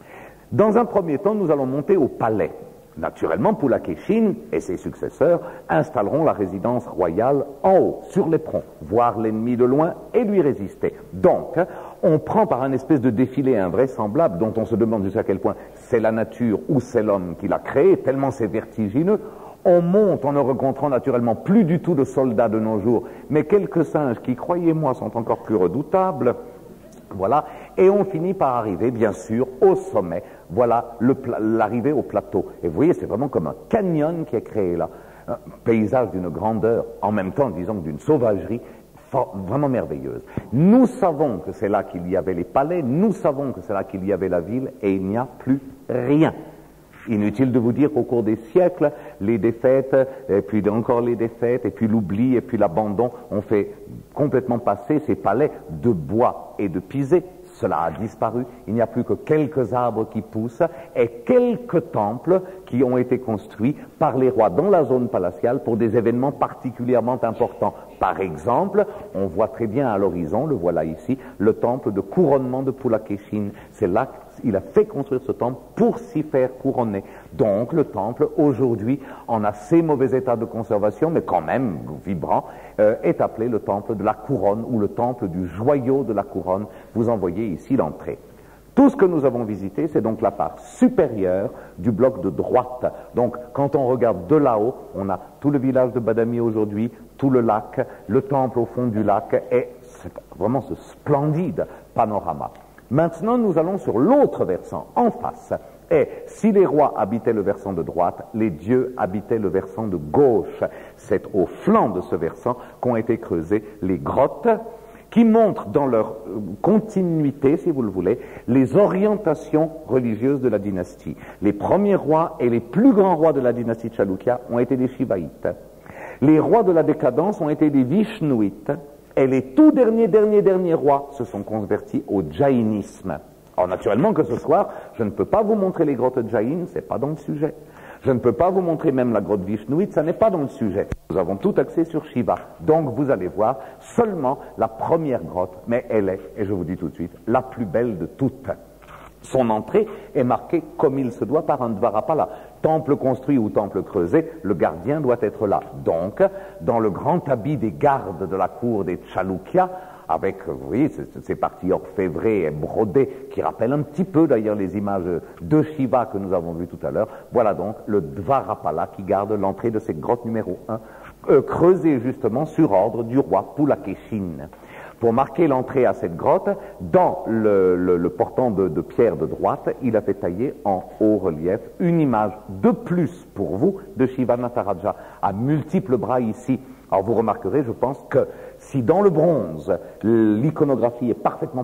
Dans un premier temps, nous allons monter au palais. Naturellement, Pulakeshin et ses successeurs installeront la résidence royale en haut, sur l'éperon, voir l'ennemi de loin et lui résister. Donc, on prend par un espèce de défilé invraisemblable, dont on se demande jusqu'à quel point c'est la nature ou c'est l'homme qui l'a créé, tellement c'est vertigineux. On monte en ne rencontrant naturellement plus du tout de soldats de nos jours, mais quelques singes qui, croyez-moi, sont encore plus redoutables. Voilà, et on finit par arriver, bien sûr, au sommet. Voilà l'arrivée au plateau. Et vous voyez, c'est vraiment comme un canyon qui est créé là. Un paysage d'une grandeur, en même temps, disons, d'une sauvagerie vraiment merveilleuse. Nous savons que c'est là qu'il y avait les palais, nous savons que c'est là qu'il y avait la ville, et il n'y a plus rien. Inutile de vous dire qu'au cours des siècles, les défaites, et puis encore les défaites, et puis l'oubli, et puis l'abandon ont fait complètement passer ces palais de bois et de pisé. Cela a disparu. Il n'y a plus que quelques arbres qui poussent et quelques temples qui ont été construits par les rois dans la zone palatiale pour des événements particulièrement importants. Par exemple, on voit très bien à l'horizon, le voilà ici, le temple de couronnement de Pulakeshin. C'est là qu'il a fait construire ce temple pour s'y faire couronner. Donc le temple, aujourd'hui, en assez mauvais état de conservation, mais quand même vibrant, est appelé le temple de la couronne ou le temple du joyau de la couronne. Vous en voyez ici l'entrée. Tout ce que nous avons visité, c'est donc la part supérieure du bloc de droite. Donc, quand on regarde de là-haut, on a tout le village de Badami aujourd'hui, tout le lac, le temple au fond du lac, et c'est vraiment ce splendide panorama. Maintenant, nous allons sur l'autre versant, en face. Et si les rois habitaient le versant de droite, les dieux habitaient le versant de gauche. C'est au flanc de ce versant qu'ont été creusées les grottes, qui montrent dans leur continuité, si vous le voulez, les orientations religieuses de la dynastie. Les premiers rois et les plus grands rois de la dynastie Chalukya ont été des Shivaïtes. Les rois de la décadence ont été des Vishnouites, et les tout derniers rois se sont convertis au Jainisme. Alors naturellement que ce soir, je ne peux pas vous montrer les grottes Jain, c'est pas dans le sujet. Je ne peux pas vous montrer même la grotte Vishnouite, ça n'est pas dans le sujet. Nous avons tout axé sur Shiva. Donc vous allez voir seulement la première grotte, mais elle est, et je vous dis tout de suite, la plus belle de toutes. Son entrée est marquée comme il se doit par un Dvarapala. Temple construit ou temple creusé, le gardien doit être là. Donc, dans le grand habit des gardes de la cour des Chalukya, avec, vous voyez, ces parties orfèvrées et brodées, qui rappellent un petit peu d'ailleurs les images de Shiva que nous avons vues tout à l'heure, voilà donc le Dvarapala qui garde l'entrée de cette grotte numéro 1, creusée justement sur ordre du roi Pulakeshin. Pour marquer l'entrée à cette grotte, dans le portant de pierre de droite, il a fait tailler en haut relief une image de plus pour vous de Shiva Nataraja, à multiples bras ici. Alors vous remarquerez, je pense, que si dans le bronze, l'iconographie est parfaitement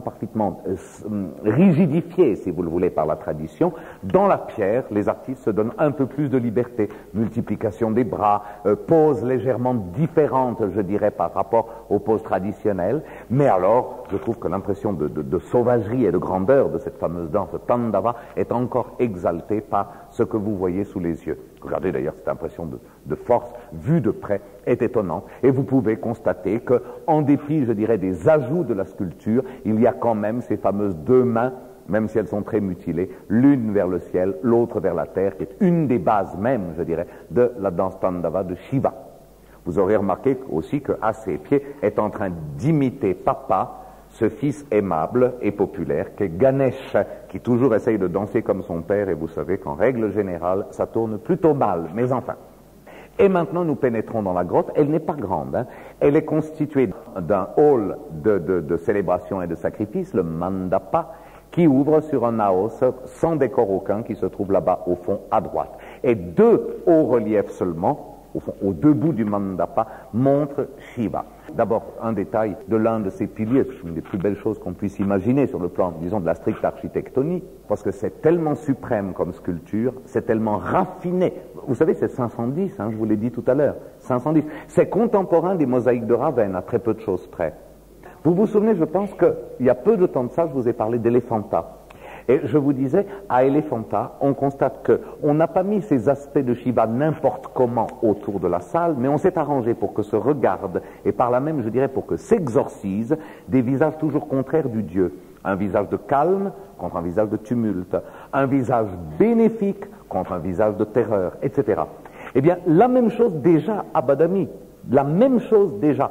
rigidifiée, si vous le voulez, par la tradition, dans la pierre, les artistes se donnent un peu plus de liberté. Multiplication des bras, poses légèrement différentes, je dirais, par rapport aux poses traditionnelles. Mais alors, je trouve que l'impression de sauvagerie et de grandeur de cette fameuse danse Tandava est encore exaltée par ce que vous voyez sous les yeux. Regardez d'ailleurs, cette impression de force, vue de près, est étonnante. Et vous pouvez constater que, en dépit, je dirais, des ajouts de la sculpture, il y a quand même ces fameuses deux mains, même si elles sont très mutilées, l'une vers le ciel, l'autre vers la terre, qui est une des bases même, je dirais, de la danse Tandava de Shiva. Vous aurez remarqué aussi qu'à ses pieds est en train d'imiter Papa, ce fils aimable et populaire qu'est Ganesh, qui toujours essaye de danser comme son père, et vous savez qu'en règle générale, ça tourne plutôt mal, mais enfin. Et maintenant, nous pénétrons dans la grotte. Elle n'est pas grande, hein. Elle est constituée d'un hall de célébration et de sacrifice, le mandapa, qui ouvre sur un naos sans décor aucun, qui se trouve là-bas au fond à droite. Et deux hauts reliefs seulement, au fond, aux deux bouts du mandapa, montrent Shiva. D'abord, un détail de l'un de ces piliers, c'est une des plus belles choses qu'on puisse imaginer sur le plan, disons, de la stricte architectonie, parce que c'est tellement suprême comme sculpture, c'est tellement raffiné. Vous savez, c'est 510, hein, je vous l'ai dit tout à l'heure, 510. C'est contemporain des mosaïques de Ravenne, à très peu de choses près. Vous vous souvenez, je pense qu'il y a peu de temps de ça, je vous ai parlé d'Elephanta. Et je vous disais, à Elephanta, on constate qu'on n'a pas mis ces aspects de Shiva n'importe comment autour de la salle, mais on s'est arrangé pour que se regardent, et par là même, je dirais, pour que s'exorcisent des visages toujours contraires du Dieu. Un visage de calme contre un visage de tumulte, un visage bénéfique contre un visage de terreur, etc. Eh bien, la même chose déjà à Badami, la même chose déjà.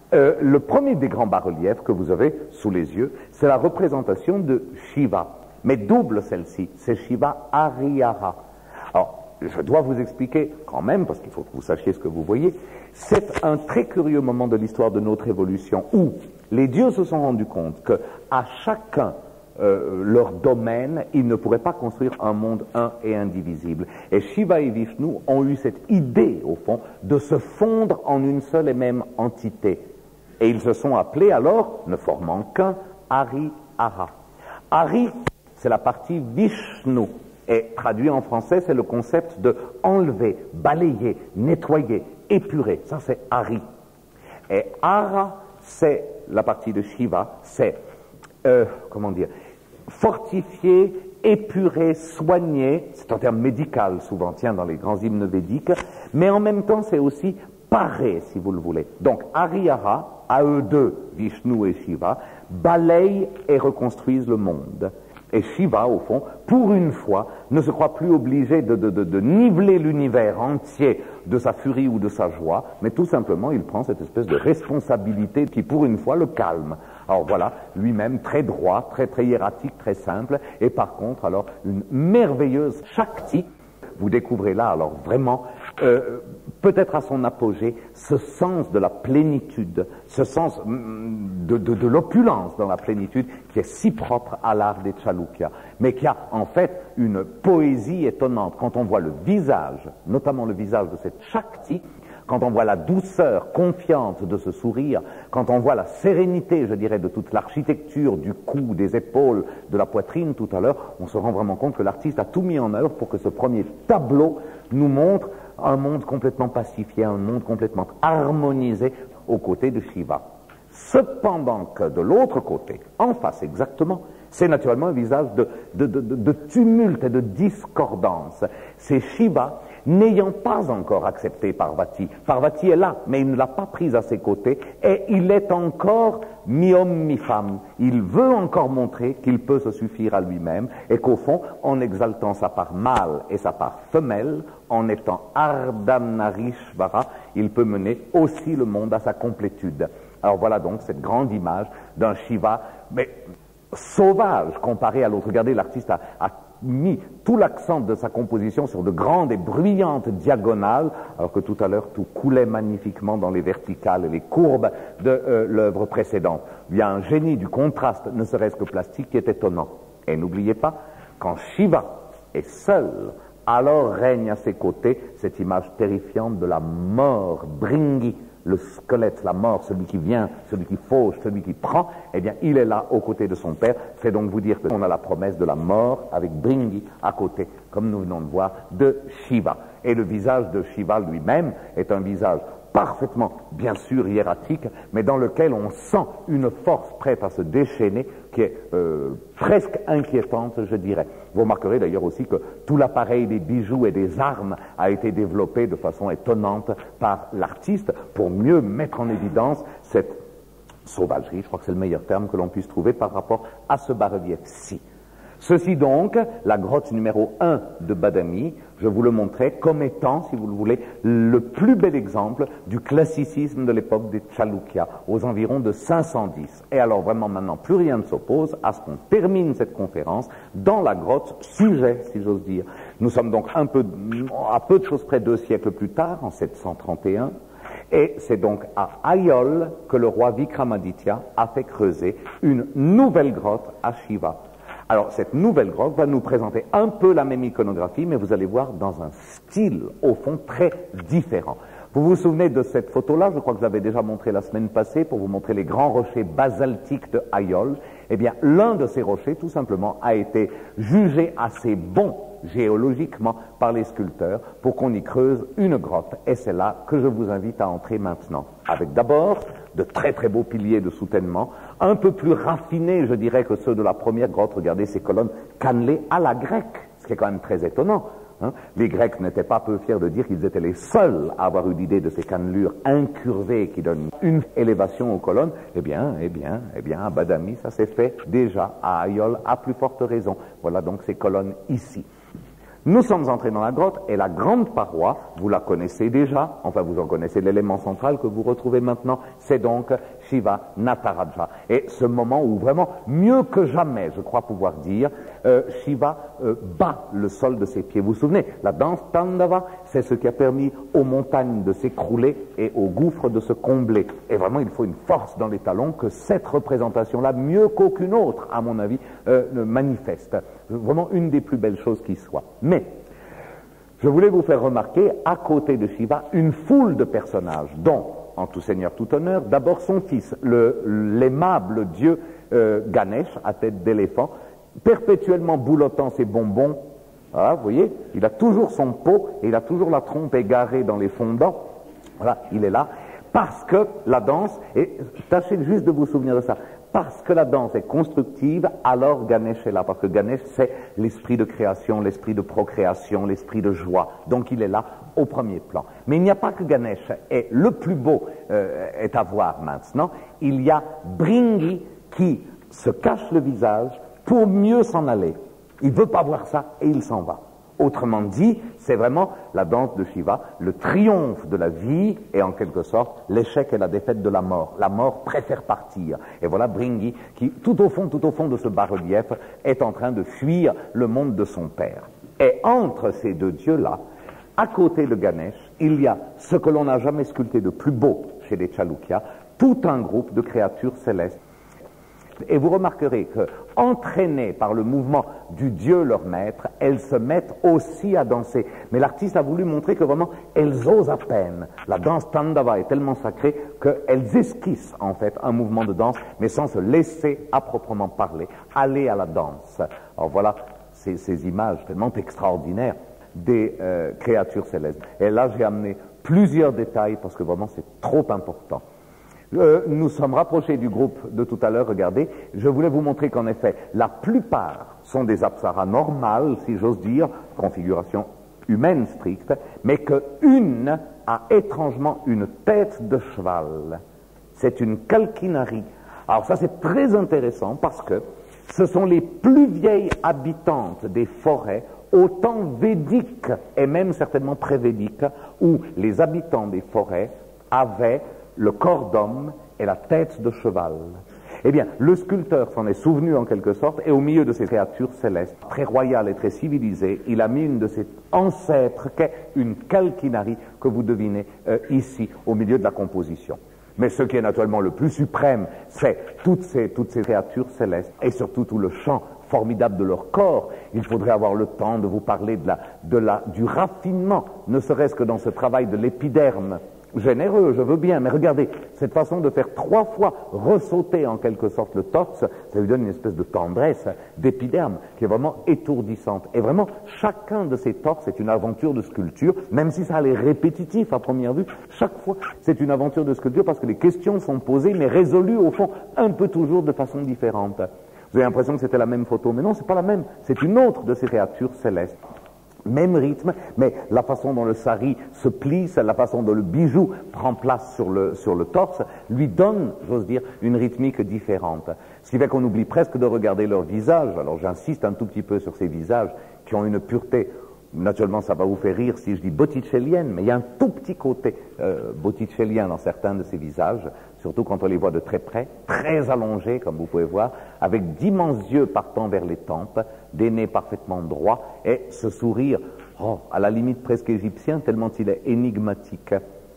Le premier des grands bas-reliefs que vous avez sous les yeux, c'est la représentation de Shiva. Mais double celle-ci, c'est Shiva Arihara. Alors, je dois vous expliquer quand même, parce qu'il faut que vous sachiez ce que vous voyez, c'est un très curieux moment de l'histoire de notre évolution où les dieux se sont rendus compte qu'à chacun leur domaine, ils ne pourraient pas construire un monde un et indivisible. Et Shiva et Vishnu ont eu cette idée, au fond, de se fondre en une seule et même entité. Et ils se sont appelés alors, ne formant qu'un, Arihara. Ari, c'est la partie Vishnu. Et traduit en français, c'est le concept de enlever, balayer, nettoyer, épurer. Ça, c'est Ari. Et Ara, c'est la partie de Shiva, c'est, fortifier, épurer, soigner. C'est un terme médical, souvent, tiens, dans les grands hymnes védiques. Mais en même temps, c'est aussi parer, si vous le voulez. Donc, Arihara, à eux deux, Vishnu et Shiva, balayent et reconstruisent le monde. Et Shiva, au fond, pour une fois, ne se croit plus obligé de niveler l'univers entier de sa furie ou de sa joie, mais tout simplement, il prend cette espèce de responsabilité qui, pour une fois, le calme. Alors voilà, lui-même, très droit, très hiératique, très simple, et par contre, alors, une merveilleuse Shakti. Vous découvrez là, alors, vraiment, peut-être à son apogée, ce sens de la plénitude, ce sens de l'opulence dans la plénitude qui est si propre à l'art des Chalukya, mais qui a en fait une poésie étonnante. Quand on voit le visage, notamment le visage de cette Shakti, quand on voit la douceur confiante de ce sourire, quand on voit la sérénité, je dirais, de toute l'architecture, du cou, des épaules, de la poitrine tout à l'heure, on se rend vraiment compte que l'artiste a tout mis en œuvre pour que ce premier tableau nous montre un monde complètement pacifié, un monde complètement harmonisé aux côtés de Shiva. Cependant que de l'autre côté, en face exactement, c'est naturellement un visage de tumulte et de discordance. C'est Shiva n'ayant pas encore accepté Parvati. Parvati est là, mais il ne l'a pas prise à ses côtés, et il est encore mi-homme, mi-femme. Il veut encore montrer qu'il peut se suffire à lui-même, et qu'au fond, en exaltant sa part mâle et sa part femelle, en étant Ardhanarishvara, il peut mener aussi le monde à sa complétude. Alors voilà donc cette grande image d'un Shiva, mais sauvage comparé à l'autre. Regardez, l'artiste a mis tout l'accent de sa composition sur de grandes et bruyantes diagonales, alors que tout à l'heure tout coulait magnifiquement dans les verticales et les courbes de l'œuvre précédente. Il y a un génie du contraste, ne serait-ce que plastique, qui est étonnant. Et n'oubliez pas, quand Shiva est seul, alors règne à ses côtés cette image terrifiante de la mort, Bringi, le squelette, la mort, celui qui vient, celui qui fauche, celui qui prend, eh bien, il est là aux côtés de son père. C'est donc vous dire qu'on a la promesse de la mort avec Bringi à côté, comme nous venons de voir, de Shiva. Et le visage de Shiva lui-même est un visage parfaitement, bien sûr, hiératique, mais dans lequel on sent une force prête à se déchaîner qui est presque inquiétante, je dirais. Vous remarquerez d'ailleurs aussi que tout l'appareil des bijoux et des armes a été développé de façon étonnante par l'artiste pour mieux mettre en évidence cette sauvagerie, je crois que c'est le meilleur terme que l'on puisse trouver par rapport à ce bas-relief-ci. Ceci donc, la grotte numéro 1 de Badami, je vous le montrais comme étant, si vous le voulez, le plus bel exemple du classicisme de l'époque des Chalukya, aux environs de 510. Et alors vraiment maintenant, plus rien ne s'oppose à ce qu'on termine cette conférence dans la grotte sujet, si j'ose dire. Nous sommes donc à peu de choses près 2 siècles plus tard, en 731, et c'est donc à Ayol que le roi Vikramaditya a fait creuser une nouvelle grotte à Shiva. Alors, cette nouvelle grotte va nous présenter un peu la même iconographie, mais vous allez voir dans un style, au fond, très différent. Vous vous souvenez de cette photo-là, je crois que je l'avais déjà montré la semaine passée, pour vous montrer les grands rochers basaltiques de Ayol. Eh bien, l'un de ces rochers, tout simplement, a été jugé assez bon géologiquement par les sculpteurs pour qu'on y creuse une grotte. Et c'est là que je vous invite à entrer maintenant. Avec d'abord de très très beaux piliers de soutènement, un peu plus raffinés, je dirais, que ceux de la première grotte. Regardez ces colonnes cannelées à la grecque, ce qui est quand même très étonnant. Les Grecs n'étaient pas peu fiers de dire qu'ils étaient les seuls à avoir eu l'idée de ces cannelures incurvées qui donnent une élévation aux colonnes. Eh bien, à Badami, ça s'est fait déjà. À Ayol, à plus forte raison. Voilà donc ces colonnes ici. Nous sommes entrés dans la grotte et la grande paroi, vous la connaissez déjà, enfin vous en connaissez l'élément central que vous retrouvez maintenant, c'est donc Shiva Nataraja. Et ce moment où vraiment, mieux que jamais, je crois pouvoir dire, Shiva bat le sol de ses pieds. Vous vous souvenez, la danse Tandava, c'est ce qui a permis aux montagnes de s'écrouler et aux gouffres de se combler. Et vraiment, il faut une force dans les talons que cette représentation-là, mieux qu'aucune autre, à mon avis, manifeste. Vraiment une des plus belles choses qui soit. Mais, je voulais vous faire remarquer, à côté de Shiva, une foule de personnages, dont, en tout seigneur, tout honneur, d'abord son fils, l'aimable dieu Ganesh, à tête d'éléphant, perpétuellement boulottant ses bonbons. Voilà, vous voyez, il a toujours son pot et il a toujours la trompe égarée dans les fondants. Voilà, il est là. Parce que la danse, et tâchez juste de vous souvenir de ça, parce que la danse est constructive, alors Ganesh est là. Parce que Ganesh, c'est l'esprit de création, l'esprit de procréation, l'esprit de joie. Donc il est là au premier plan. Mais il n'y a pas que Ganesh est le plus beau est à voir maintenant. Il y a Bringi qui se cache le visage pour mieux s'en aller. Il ne veut pas voir ça et il s'en va. Autrement dit, c'est vraiment la danse de Shiva, le triomphe de la vie et en quelque sorte l'échec et la défaite de la mort. La mort préfère partir. Et voilà Bringi qui, tout au fond de ce bas-relief, est en train de fuir le monde de son père. Et entre ces deux dieux-là, à côté de Ganesh, il y a ce que l'on n'a jamais sculpté de plus beau chez les Chalukya, tout un groupe de créatures célestes. Et vous remarquerez que, entraînées par le mouvement du Dieu leur maître, elles se mettent aussi à danser. Mais l'artiste a voulu montrer que vraiment, elles osent à peine. La danse Tandava est tellement sacrée qu'elles esquissent en fait un mouvement de danse, mais sans se laisser à proprement parler, aller à la danse. Alors voilà ces images tellement extraordinaires des créatures célestes. Et là, j'ai amené plusieurs détails parce que vraiment c'est trop important. Nous sommes rapprochés du groupe de tout à l'heure, regardez, je voulais vous montrer qu'en effet, la plupart sont des apsaras normales, si j'ose dire, configuration humaine stricte, mais qu'une a étrangement une tête de cheval. C'est une calquinarie. Alors ça c'est très intéressant parce que ce sont les plus vieilles habitantes des forêts au temps védique et même certainement pré-védique où les habitants des forêts avaient le corps d'homme et la tête de cheval. Eh bien, le sculpteur s'en est souvenu en quelque sorte et au milieu de ces créatures célestes, très royales et très civilisées, il a mis une de ses ancêtres qu'est une calquinarie que vous devinez ici au milieu de la composition. Mais ce qui est naturellement le plus suprême, c'est toutes ces créatures célestes et surtout tout le champ formidable de leur corps. Il faudrait avoir le temps de vous parler du raffinement, ne serait-ce que dans ce travail de l'épiderme. Généreux, je veux bien, mais regardez, cette façon de faire 3 fois ressauter en quelque sorte le torse, ça lui donne une espèce de tendresse d'épiderme qui est vraiment étourdissante. Et vraiment, chacun de ces torses est une aventure de sculpture, même si ça a l'air répétitif à première vue, chaque fois c'est une aventure de sculpture parce que les questions sont posées, mais résolues au fond un peu toujours de façon différente. Vous avez l'impression que c'était la même photo, mais non, c'est pas la même, c'est une autre de ces créatures célestes. Même rythme, mais la façon dont le sari se plisse, la façon dont le bijou prend place sur le torse, lui donne, j'ose dire, une rythmique différente. Ce qui fait qu'on oublie presque de regarder leur visage. Alors j'insiste un tout petit peu sur ces visages qui ont une pureté. Naturellement, ça va vous faire rire si je dis botticellienne, mais il y a un tout petit côté botticellien dans certains de ces visages, surtout quand on les voit de très près, très allongés, comme vous pouvez voir, avec d'immenses yeux partant vers les tempes, des nez parfaitement droits, et ce sourire, à la limite presque égyptien, tellement il est énigmatique.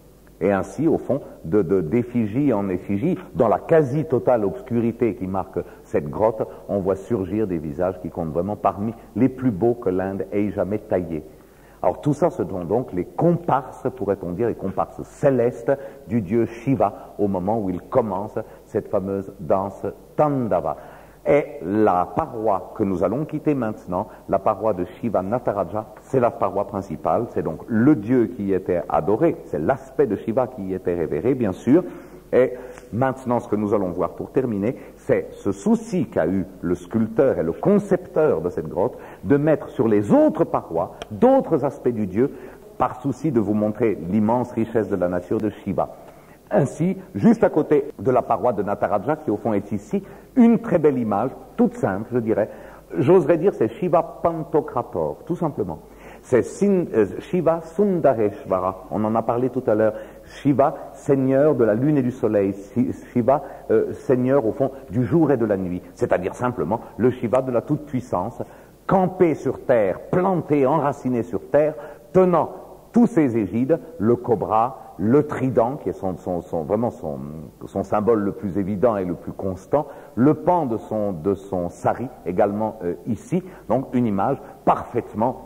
Et ainsi, au fond, d'effigie en effigie, dans la quasi-totale obscurité qui marque cette grotte, on voit surgir des visages qui comptent vraiment parmi les plus beaux que l'Inde ait jamais taillés. Alors tout ça, ce sont donc les comparses, pourrait-on dire, les comparses célestes du dieu Shiva, au moment où il commence cette fameuse danse Tandava. Et la paroi que nous allons quitter maintenant, la paroi de Shiva Nataraja, c'est la paroi principale, c'est donc le dieu qui y était adoré, c'est l'aspect de Shiva qui y était révéré, bien sûr. Et maintenant, ce que nous allons voir pour terminer, c'est ce souci qu'a eu le sculpteur et le concepteur de cette grotte de mettre sur les autres parois d'autres aspects du dieu par souci de vous montrer l'immense richesse de la nature de Shiva. Ainsi, juste à côté de la paroi de Nataraja, qui au fond est ici, une très belle image, toute simple, je dirais. J'oserais dire c'est Shiva Pantokrator, tout simplement. C'est Shiva Sundareshvara, on en a parlé tout à l'heure. Shiva, seigneur de la lune et du soleil. Shiva, seigneur au fond du jour et de la nuit. C'est-à-dire simplement le Shiva de la toute-puissance, campé sur terre, planté, enraciné sur terre, tenant tous ses égides, le cobra, le trident, qui est vraiment son symbole le plus évident et le plus constant, le pan de son sari, également ici, donc une image parfaitement,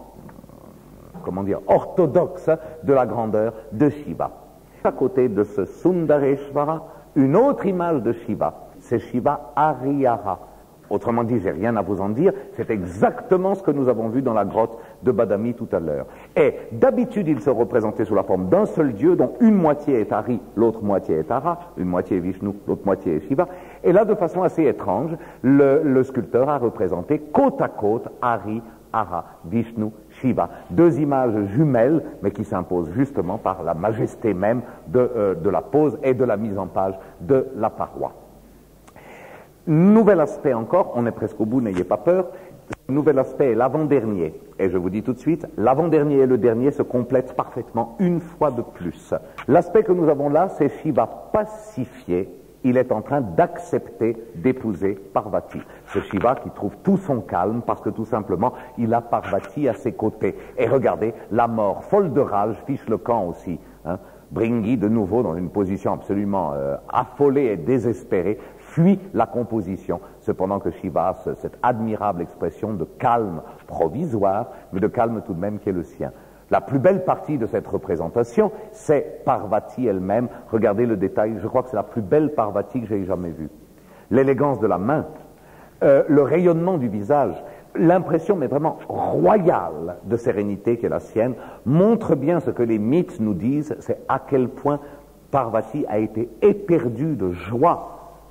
orthodoxe de la grandeur de Shiva. À côté de ce Sundareshvara, une autre image de Shiva, c'est Shiva Harihara. Autrement dit, j'ai rien à vous en dire, c'est exactement ce que nous avons vu dans la grotte de Badami tout à l'heure. Et d'habitude, il se représentait sous la forme d'un seul dieu, dont une moitié est Hari, l'autre moitié est Hara, une moitié est Vishnu, l'autre moitié est Shiva. Et là, de façon assez étrange, le sculpteur a représenté côte à côte Hari, Hara, Vishnu, Shiva. 2 images jumelles, mais qui s'imposent justement par la majesté même de la pose et de la mise en page de la paroi. Nouvel aspect encore, on est presque au bout, n'ayez pas peur. Nouvel aspect est l'avant-dernier. Et je vous dis tout de suite, l'avant-dernier et le dernier se complètent parfaitement une fois de plus. L'aspect que nous avons là, c'est Shiva pacifié. Il est en train d'accepter d'épouser Parvati. C'est Shiva qui trouve tout son calme parce que tout simplement, il a Parvati à ses côtés. Et regardez, la mort, folle de rage, fiche le camp aussi. Bringi, de nouveau, dans une position absolument affolée et désespérée, fuit la composition, cependant que Shiva a cette admirable expression de calme provisoire, mais de calme tout de même qui est le sien. La plus belle partie de cette représentation, c'est Parvati elle-même. Regardez le détail, je crois que c'est la plus belle Parvati que j'ai jamais vue. L'élégance de la main, le rayonnement du visage, l'impression, mais vraiment royale, de sérénité qui est la sienne, montre bien ce que les mythes nous disent, c'est à quel point Parvati a été éperdue de joie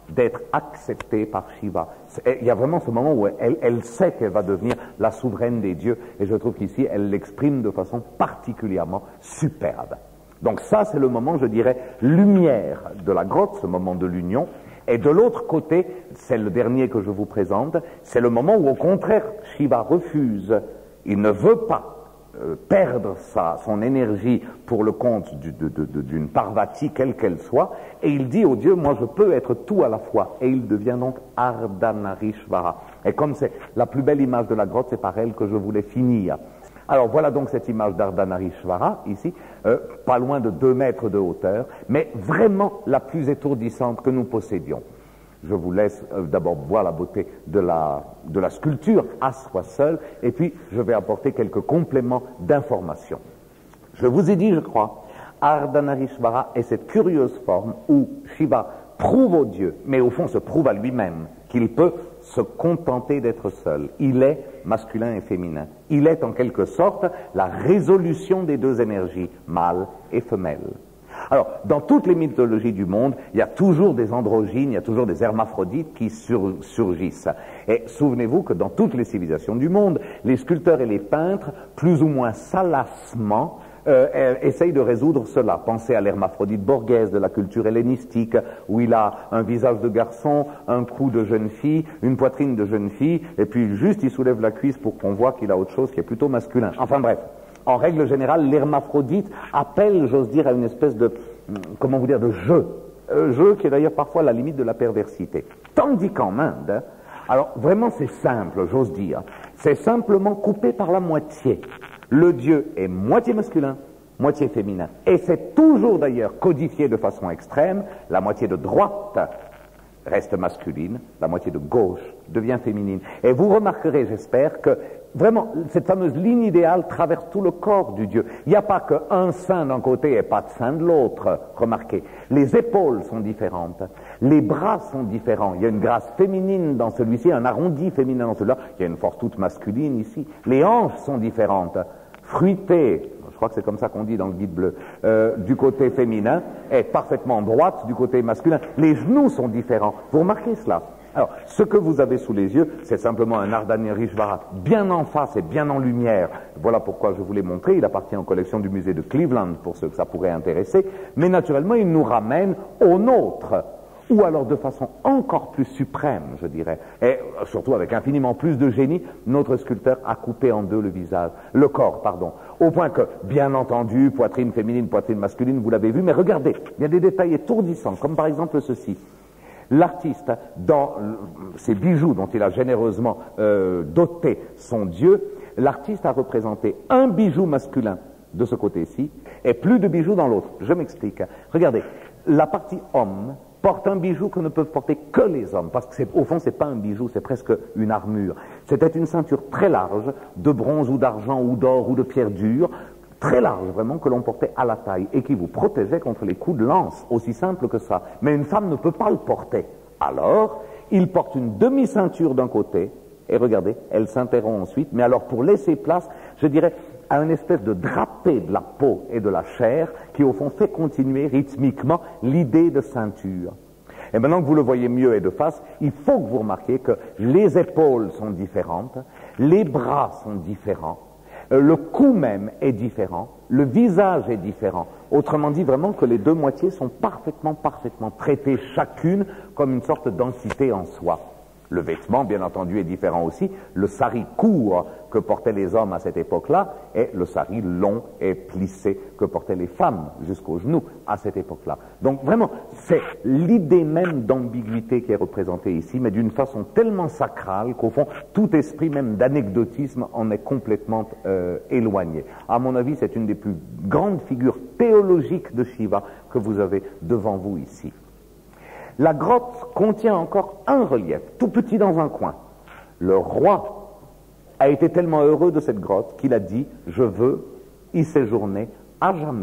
d'être acceptée par Shiva. Il y a vraiment ce moment où elle sait qu'elle va devenir la souveraine des dieux, et je trouve qu'ici, elle l'exprime de façon particulièrement superbe. Donc ça, c'est le moment, je dirais, lumière de la grotte, ce moment de l'union. Et de l'autre côté, c'est le dernier que je vous présente, c'est le moment où, au contraire, Shiva refuse. Il ne veut pas perdre son énergie pour le compte d'une Parvati, quelle qu'elle soit, et il dit au Dieu, moi je peux être tout à la fois, et il devient donc Ardhanarishvara. Et comme c'est la plus belle image de la grotte, c'est par elle que je voulais finir. Alors voilà donc cette image d'Ardhanarishvara, ici, pas loin de 2 mètres de hauteur, mais vraiment la plus étourdissante que nous possédions. Je vous laisse d'abord voir la beauté de la sculpture à soi seule, et puis je vais apporter quelques compléments d'information. Je vous ai dit, je crois, Ardhanarishvara est cette curieuse forme où Shiva prouve au Dieu, mais au fond se prouve à lui-même, qu'il peut se contenter d'être seul. Il est masculin et féminin. Il est en quelque sorte la résolution des 2 énergies, mâle et femelle. Alors, dans toutes les mythologies du monde, il y a toujours des androgynes, il y a toujours des hermaphrodites qui surgissent. Et souvenez-vous que dans toutes les civilisations du monde, les sculpteurs et les peintres, plus ou moins salacement, essayent de résoudre cela. Pensez à l'hermaphrodite Borghese de la culture hellénistique, où il a un visage de garçon, un cou de jeune fille, une poitrine de jeune fille, et puis juste il soulève la cuisse pour qu'on voit qu'il a autre chose qui est plutôt masculin. Enfin bref. En règle générale, l'hermaphrodite appelle, j'ose dire, à une espèce de, comment vous dire, de jeu. Jeu qui est d'ailleurs parfois à la limite de la perversité. Tandis qu'en Inde, alors vraiment c'est simple, j'ose dire, c'est simplement coupé par la moitié. Le dieu est moitié masculin, moitié féminin. Et c'est toujours d'ailleurs codifié de façon extrême, la moitié de droite reste masculine, la moitié de gauche devient féminine. Et vous remarquerez, j'espère, que vraiment, cette fameuse ligne idéale traverse tout le corps du Dieu. Il n'y a pas qu'un sein d'un côté et pas de sein de l'autre, remarquez. Les épaules sont différentes, les bras sont différents. Il y a une grâce féminine dans celui-ci, un arrondi féminin dans celui-là. Il y a une force toute masculine ici. Les hanches sont différentes, fruitées. Je crois que c'est comme ça qu'on dit dans le guide bleu, du côté féminin, est parfaitement droite du côté masculin. Les genoux sont différents. Vous remarquez cela? Alors, ce que vous avez sous les yeux, c'est simplement un Ardhanarishvara bien en face et bien en lumière. Voilà pourquoi je vous l'ai montré. Il appartient aux collections du musée de Cleveland, pour ceux que ça pourrait intéresser. Mais naturellement, il nous ramène au nôtre, ou alors de façon encore plus suprême, je dirais, et surtout avec infiniment plus de génie, notre sculpteur a coupé en 2 le corps, au point que, bien entendu, poitrine féminine, poitrine masculine, vous l'avez vu, mais regardez, il y a des détails étourdissants, comme par exemple ceci. L'artiste, dans ces bijoux dont il a généreusement doté son Dieu, l'artiste a représenté un bijou masculin de ce côté-ci et plus de bijoux dans l'autre. Je m'explique. Regardez, la partie homme porte un bijou que ne peuvent porter que les hommes, parce que au fond, c'est pas un bijou, c'est presque une armure. C'était une ceinture très large, de bronze ou d'argent ou d'or ou de pierre dure, très large vraiment, que l'on portait à la taille et qui vous protégeait contre les coups de lance, aussi simple que ça. Mais une femme ne peut pas le porter. Alors, il porte une demi-ceinture d'un côté, et regardez, elle s'interrompt ensuite, mais alors pour laisser place, je dirais, à une espèce de drapé de la peau et de la chair qui au fond fait continuer rythmiquement l'idée de ceinture. Et maintenant que vous le voyez mieux et de face, il faut que vous remarquiez que les épaules sont différentes, les bras sont différents, le cou même est différent, le visage est différent. Autrement dit vraiment que les 2 moitiés sont parfaitement traitées chacune comme une sorte d'entité en soi. Le vêtement, bien entendu, est différent aussi. Le sari court que portaient les hommes à cette époque-là et le sari long et plissé que portaient les femmes jusqu'aux genoux à cette époque-là. Donc vraiment, c'est l'idée même d'ambiguïté qui est représentée ici, mais d'une façon tellement sacrale qu'au fond, tout esprit même d'anecdotisme en est complètement éloigné. À mon avis, c'est une des plus grandes figures théologiques de Shiva que vous avez devant vous ici. La grotte contient encore un relief, tout petit dans un coin. Le roi a été tellement heureux de cette grotte qu'il a dit « Je veux y séjourner à jamais ».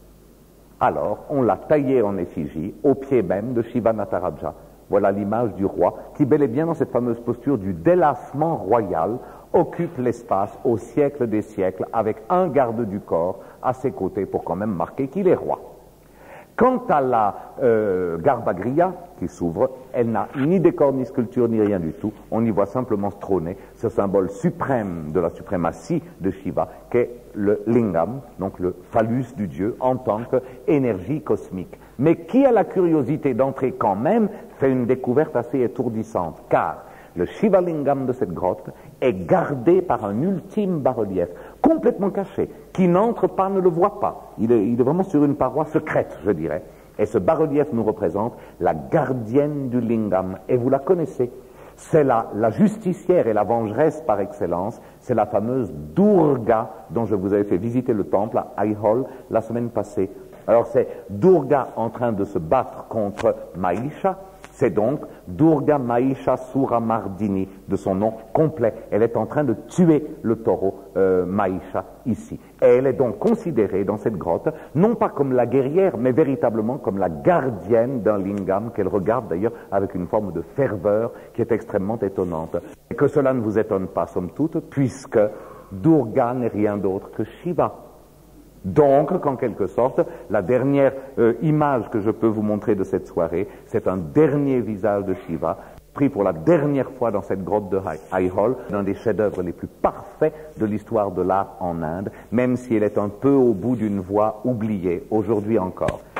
Alors, on l'a taillé en effigie, au pied même de Shiva Nataraja. Voilà l'image du roi, qui bel et bien dans cette fameuse posture du délassement royal, occupe l'espace au siècle des siècles, avec un garde du corps à ses côtés pour quand même marquer qu'il est roi. Quant à la Garbhagriha qui s'ouvre, elle n'a ni décor, ni sculpture, ni rien du tout. On y voit simplement trôner ce symbole suprême de la suprématie de Shiva, qu'est le lingam, donc le phallus du dieu, en tant qu'énergie cosmique. Mais qui a la curiosité d'entrer quand même fait une découverte assez étourdissante, car le Shiva Lingam de cette grotte est gardé par un ultime bas-relief, complètement caché, qui n'entre pas, ne le voit pas. Il est vraiment sur une paroi secrète, je dirais. Et ce bas-relief nous représente la gardienne du Lingam. Et vous la connaissez. C'est la justicière et la vengeresse par excellence. C'est la fameuse Durga dont je vous avais fait visiter le temple à Aihole la semaine passée. Alors c'est Durga en train de se battre contre Mahisha. C'est donc Durga Mahishasura Mardini, de son nom complet. Elle est en train de tuer le taureau Mahisha ici. Et elle est donc considérée dans cette grotte, non pas comme la guerrière, mais véritablement comme la gardienne d'un lingam, qu'elle regarde d'ailleurs avec une forme de ferveur qui est extrêmement étonnante. Et que cela ne vous étonne pas, somme toute, puisque Durga n'est rien d'autre que Shiva. Donc, qu'en quelque sorte, la dernière image que je peux vous montrer de cette soirée, c'est un dernier visage de Shiva, pris pour la dernière fois dans cette grotte de Aihole, l'un des chefs-d'œuvre les plus parfaits de l'histoire de l'art en Inde, même si elle est un peu au bout d'une voie oubliée, aujourd'hui encore.